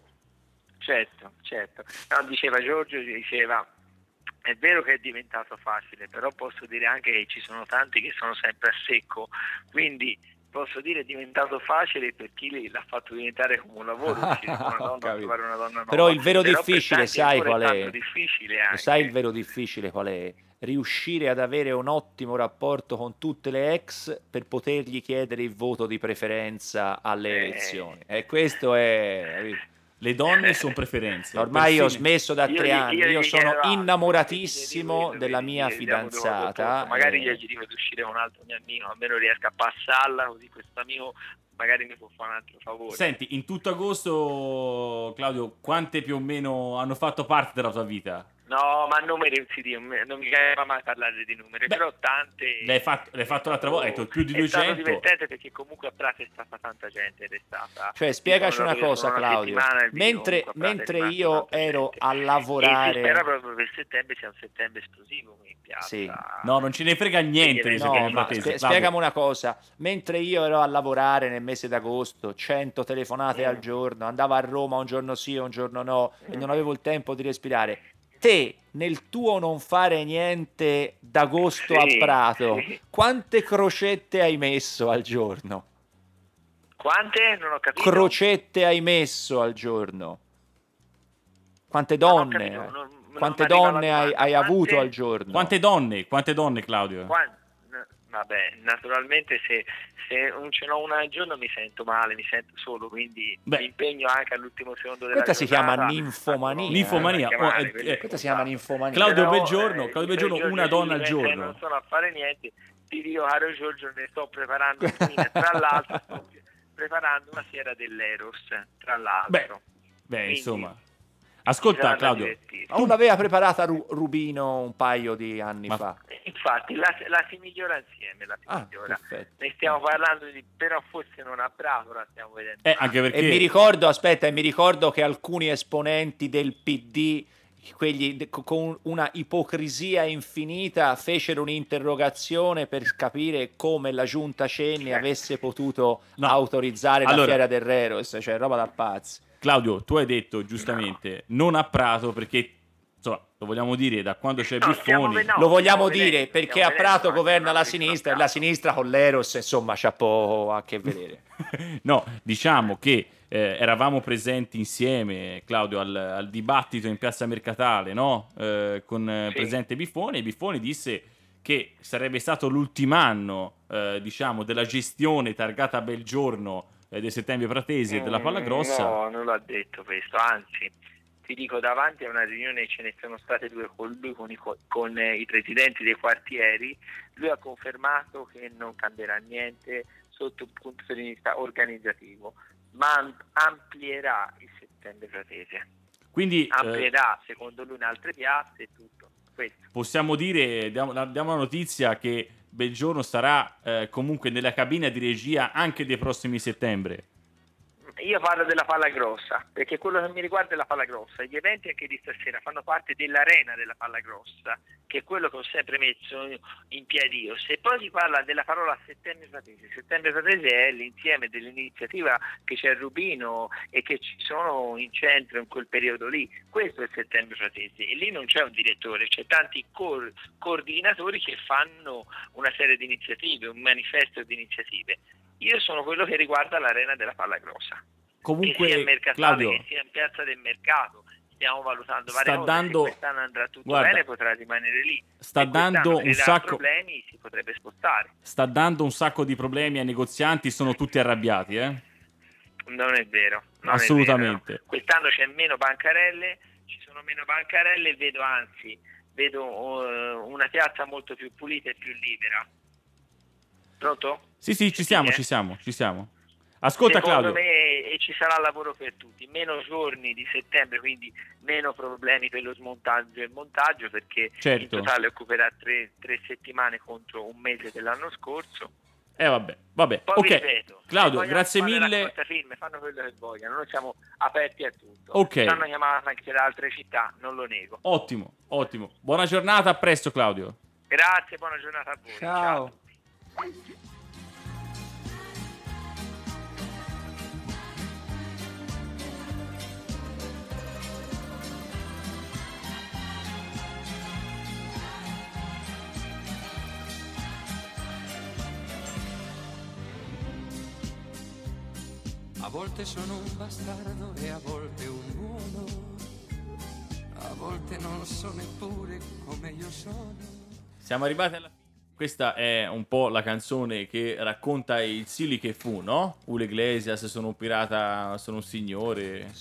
Certo, certo. No, diceva Giorgio, diceva, è vero che è diventato facile, però posso dire anche che ci sono tanti che sono sempre a secco, quindi posso dire è diventato facile per chi l'ha fatto diventare come un lavoro, riuscire con una Ho donna a capito. trovare una donna nuova. Però il vero Però per difficile, tanti sai ancora qual è? tanto difficile Lo anche. sai il vero difficile qual è? Riuscire ad avere un ottimo rapporto con tutte le ex per potergli chiedere il voto di preferenza alle Eh. elezioni. E questo è... Le donne sono preferenze. Ormai io ho Perfino- smesso da Io tre gli- anni, io io gli sono chiedo, ah, innamoratissimo vedi, della vedi, mia vedi, vediamo dove lo fidanzata. porto. Magari eh, gli dico di uscire con un altro mio amico, almeno riesco a passarla, così questo amico magari mi può fare un altro favore. Senti, in tutto agosto, Claudio, quante più o meno hanno fatto parte della tua vita? No, ma numeri non si dicono, non mi piace mai parlare di numeri, Beh, però tante... L'hai fatto, l'hai fatto l'altra volta, hai detto più di È stato duecento. divertente perché comunque a Prato è stata tanta gente ed è stata... Cioè, spiegaci Sono una venuto cosa, una Claudio. settimana e vivo, Mentre, comunque a Prato è mentre rimasta io tanta ero gente. a E si lavorare... spera proprio che settembre sia un settembre esplosivo qui in piazza. Sì. No, non ce ne frega niente dei No, settembre ma pratesi. spie- Claudio. spiegami una cosa, mentre io ero a lavorare nel mese d'agosto, cento telefonate Mm. al giorno, andavo a Roma un giorno sì, un giorno no, e non avevo il tempo di respirare. Te, nel tuo non fare niente d'agosto Sì, a Prato, sì. quante crocette hai messo al giorno? Quante? Non ho capito. Crocette hai messo al giorno? Quante Non ho donne? capito, non- non Quante mi arriva la donne hai, domanda. hai Quante? avuto al giorno? Quante donne? Quante donne, Claudio? Qua- n- Vabbè, naturalmente se, se non ce n'ho una al giorno mi sento male, mi sento solo, quindi Beh. mi impegno anche all'ultimo secondo della Questa si giornata. chiama ninfomania. Ninfomania. a chiamare, Oh, eh, quelle eh, Questa si cose chiama qua. ninfomania. Claudio Però, Belgiorno, eh, Claudio per Belgiorno, Giorgio una donna al mentre giorno. Non sono a fare niente, ti dico caro Giorgio, ne sto preparando una, tra l'altro sto preparando una fiera dell'Eros, tra l'altro. Beh, beh, Quindi- insomma. Ascolta Claudio, tu l'aveva preparata Ru- Rubino un paio di anni Ma... fa. Infatti la, la si migliora insieme, la si Ah, migliora. perfetto. Ne stiamo parlando di, però forse non a Prato la stiamo vedendo. Eh, anche perché... E mi ricordo, aspetta, e mi ricordo che alcuni esponenti del P D, quelli de- con una ipocrisia infinita, fecero un'interrogazione per capire come la giunta Cenni avesse potuto No. autorizzare Allora- la fiera del Reros, cioè roba da pazzi. Claudio, tu hai detto giustamente non a Prato perché, insomma, lo vogliamo dire, da quando c'è No, stiamo Buffoni... vedendo- Lo vogliamo stiamo dire vedendo, perché stiamo a Prato vedendo, governa non la abbiamo sinistra e visto la sinistra con l'Eros, insomma, c'ha poco a che vedere. No, diciamo che eh, eravamo presenti insieme, Claudio, al, al dibattito in Piazza Mercatale, no? Eh, con eh, Sì. presente Biffoni, e Biffoni disse che sarebbe stato l'ultimo anno, eh, diciamo, della gestione targata Belgiorno eh, dei Settembre Pratesi e della Palla Grossa. No, non l'ha detto questo, anzi ti dico, davanti a una riunione ce ne sono state due con lui, con i, con eh, i presidenti dei quartieri. Lui ha confermato che non cambierà niente sotto un punto di vista organizzativo, ma am- amplierà il Settembre Pratese, Quindi eh, amplierà secondo lui in altre piazze e tutto questo. possiamo dire, diamo, la- diamo la notizia che Belgiorno sarà eh, comunque nella cabina di regia anche dei prossimi settembre. Io parlo della Palla Grossa, perché quello che mi riguarda è la Palla Grossa. Gli eventi anche di stasera fanno parte dell'arena della Palla Grossa, che è quello che ho sempre messo in piedi io. Se poi si parla della parola Settembre Pratese, Settembre Pratese è l'insieme dell'iniziativa che c'è a Rubino e che ci sono in centro in quel periodo lì. Questo è il Settembre Pratese, e lì non c'è un direttore, c'è tanti co- coordinatori che fanno una serie di iniziative, un manifesto di iniziative. Io sono quello che riguarda l'arena della Palla Grossa, Comunque, che sia in Mercatale, Claudio, che sia in Piazza del Mercato. Stiamo valutando varie sta cose. dando- Se quest'anno andrà tutto guarda, bene potrà rimanere lì. sta Se quest'anno dando un creerà sacco- problemi, si potrebbe spostare. sta dando un sacco di problemi ai negozianti, sono tutti arrabbiati, eh? Non è vero. non è Assolutamente. vero. Quest'anno c'è meno bancarelle, ci sono meno bancarelle e vedo anzi vedo uh, una piazza molto più pulita e più libera. Pronto? Sì, sì, ci siamo, eh? ci siamo, ci siamo. Ascolta Secondo Claudio, me e ci sarà lavoro per tutti, meno giorni di settembre, quindi meno problemi per lo smontaggio e il montaggio, perché Certo. in totale occuperà tre, tre settimane contro un mese dell'anno scorso. eh vabbè, vabbè, Poi ok, vi ripeto, Claudio, se vogliono grazie fare mille, raccolta firme, fanno quello che vogliono, noi siamo aperti a tutto. Ok. Ci hanno chiamato anche da altre città, non lo nego. ottimo, ottimo, buona giornata, a presto Claudio. Grazie, buona giornata a voi. Ciao. a tutti. A volte sono un bastardo e a volte un buono, a volte non so neppure come io sono. Siamo arrivati alla fine. Questa è un po' la canzone che racconta il Silly che fu, no? Julio Iglesias, sono un pirata, sono un signore.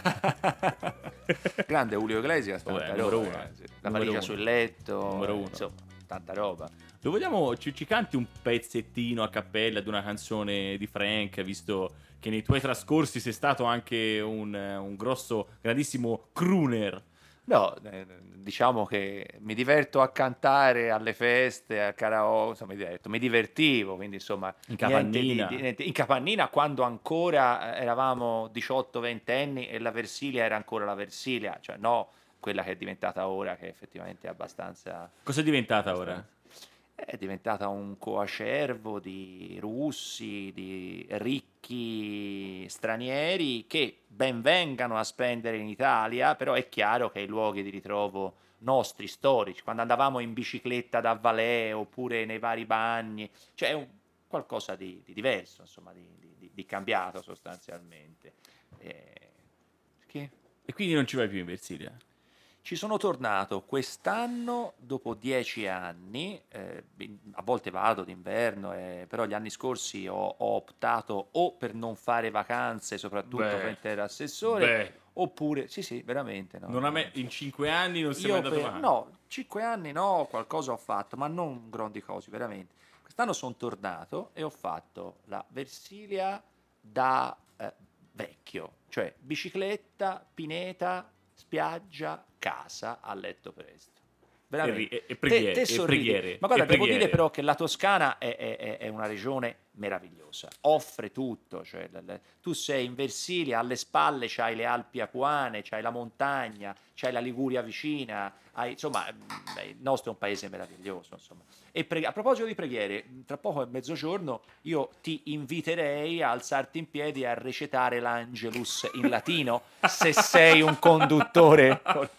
Grande Julio Iglesias, tanta Vabbè, roba, numero uno. eh, sì. La Numero valigia uno. sul letto, Numero uno. insomma, tanta roba. Lo vogliamo, ci, ci canti un pezzettino a cappella di una canzone di Frank, visto che nei tuoi trascorsi sei stato anche un, un grosso, grandissimo crooner. No, eh, diciamo che mi diverto a cantare alle feste, al karaoke, insomma, mi diverto, mi divertivo, quindi insomma... In niente capannina. di- di- niente- in capannina quando ancora eravamo diciotto venti anni e la Versilia era ancora la Versilia, cioè no quella che è diventata ora, che effettivamente è abbastanza... Cosa è diventata ora? È diventata un coacervo di russi, di ricchi stranieri che ben vengano a spendere in Italia, però è chiaro che i luoghi di ritrovo nostri, storici, quando andavamo in bicicletta da Valais oppure nei vari bagni, cioè è un, qualcosa di, di diverso, insomma, di, di- di cambiato sostanzialmente. Eh, che? E quindi non ci vai più in Versilia? Ci sono tornato quest'anno dopo dieci anni, eh, in- a volte vado d'inverno, eh, però gli anni scorsi ho, ho optato o per non fare vacanze, soprattutto Beh, mentre ero assessore, beh. oppure, sì sì, veramente. No, Non ha me- in cinque anni non sei Io mai andato per- avanti? no, cinque anni no, qualcosa ho fatto, ma non grandi cose, veramente. Quest'anno sono tornato e ho fatto la Versilia da eh, vecchio, cioè bicicletta, pineta, spiaggia, casa, a letto presto. E, e, e preghiere, te, te e preghiere. Ma guarda, e devo preghiere. dire però che la Toscana è, è, è una regione meravigliosa, offre tutto, cioè, le, le, tu sei in Versilia, alle spalle c'hai le Alpi Apuane, c'hai la montagna, c'hai la Liguria vicina, hai, insomma il nostro è un paese meraviglioso, insomma. E pre- a proposito di preghiere, tra poco è mezzogiorno, io ti inviterei a alzarti in piedi e a recitare l'Angelus in latino, se sei un conduttore.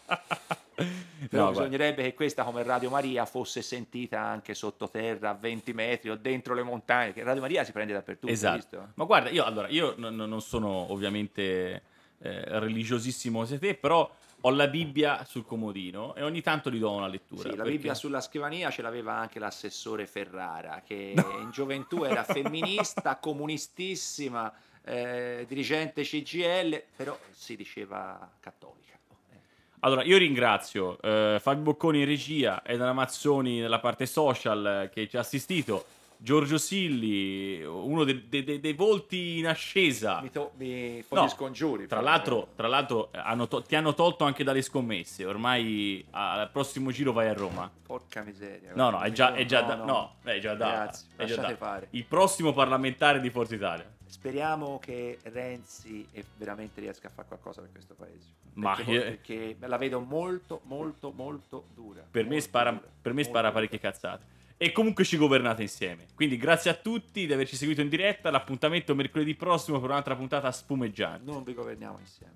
Però No, bisognerebbe guarda. che questa, come Radio Maria, fosse sentita anche sottoterra a venti metri o dentro le montagne, che Radio Maria si prende dappertutto. Esatto. Visto? Ma guarda, io allora io non, non sono ovviamente eh, religiosissimo come te, però ho la Bibbia sul comodino e ogni tanto gli do una lettura. Sì, la perché... Bibbia sulla scrivania ce l'aveva anche l'assessore Ferrara, che No. in gioventù era femminista, comunistissima, eh, dirigente C G I L, però si diceva cattolica. Allora, io ringrazio eh, Fabio Bocconi in regia e Dana Mazzoni nella parte social eh, che ci ha assistito, Giorgio Silli, uno dei, dei, dei, dei volti in ascesa. Mi, to- mi No, no, scongiuri. Tra l'altro, tra l'altro hanno to- ti hanno tolto anche dalle scommesse, ormai al prossimo giro vai a Roma. Porca miseria. No, no, è già, è già no, da- no. no, è già da, Grazie, è già lasciate da. fare. Il prossimo parlamentare di Forza Italia. Speriamo che Renzi veramente riesca a fare qualcosa per questo paese. Ma perché, io- perché la vedo molto, molto, molto dura. Per me Molto spara, dura, per me molto spara dura. parecchie cazzate. E comunque ci governate insieme. Quindi grazie a tutti di averci seguito in diretta. L'appuntamento mercoledì prossimo per un'altra puntata spumeggiante. Non vi governiamo insieme.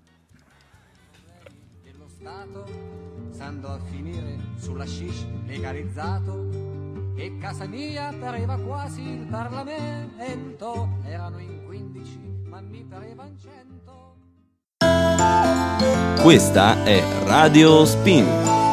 Dello Stato s'andò a finire sulla shish legalizzato e casa mia pareva quasi il Parlamento. Erano in quindici ma mi parevan cento. Questa è Radio Spin.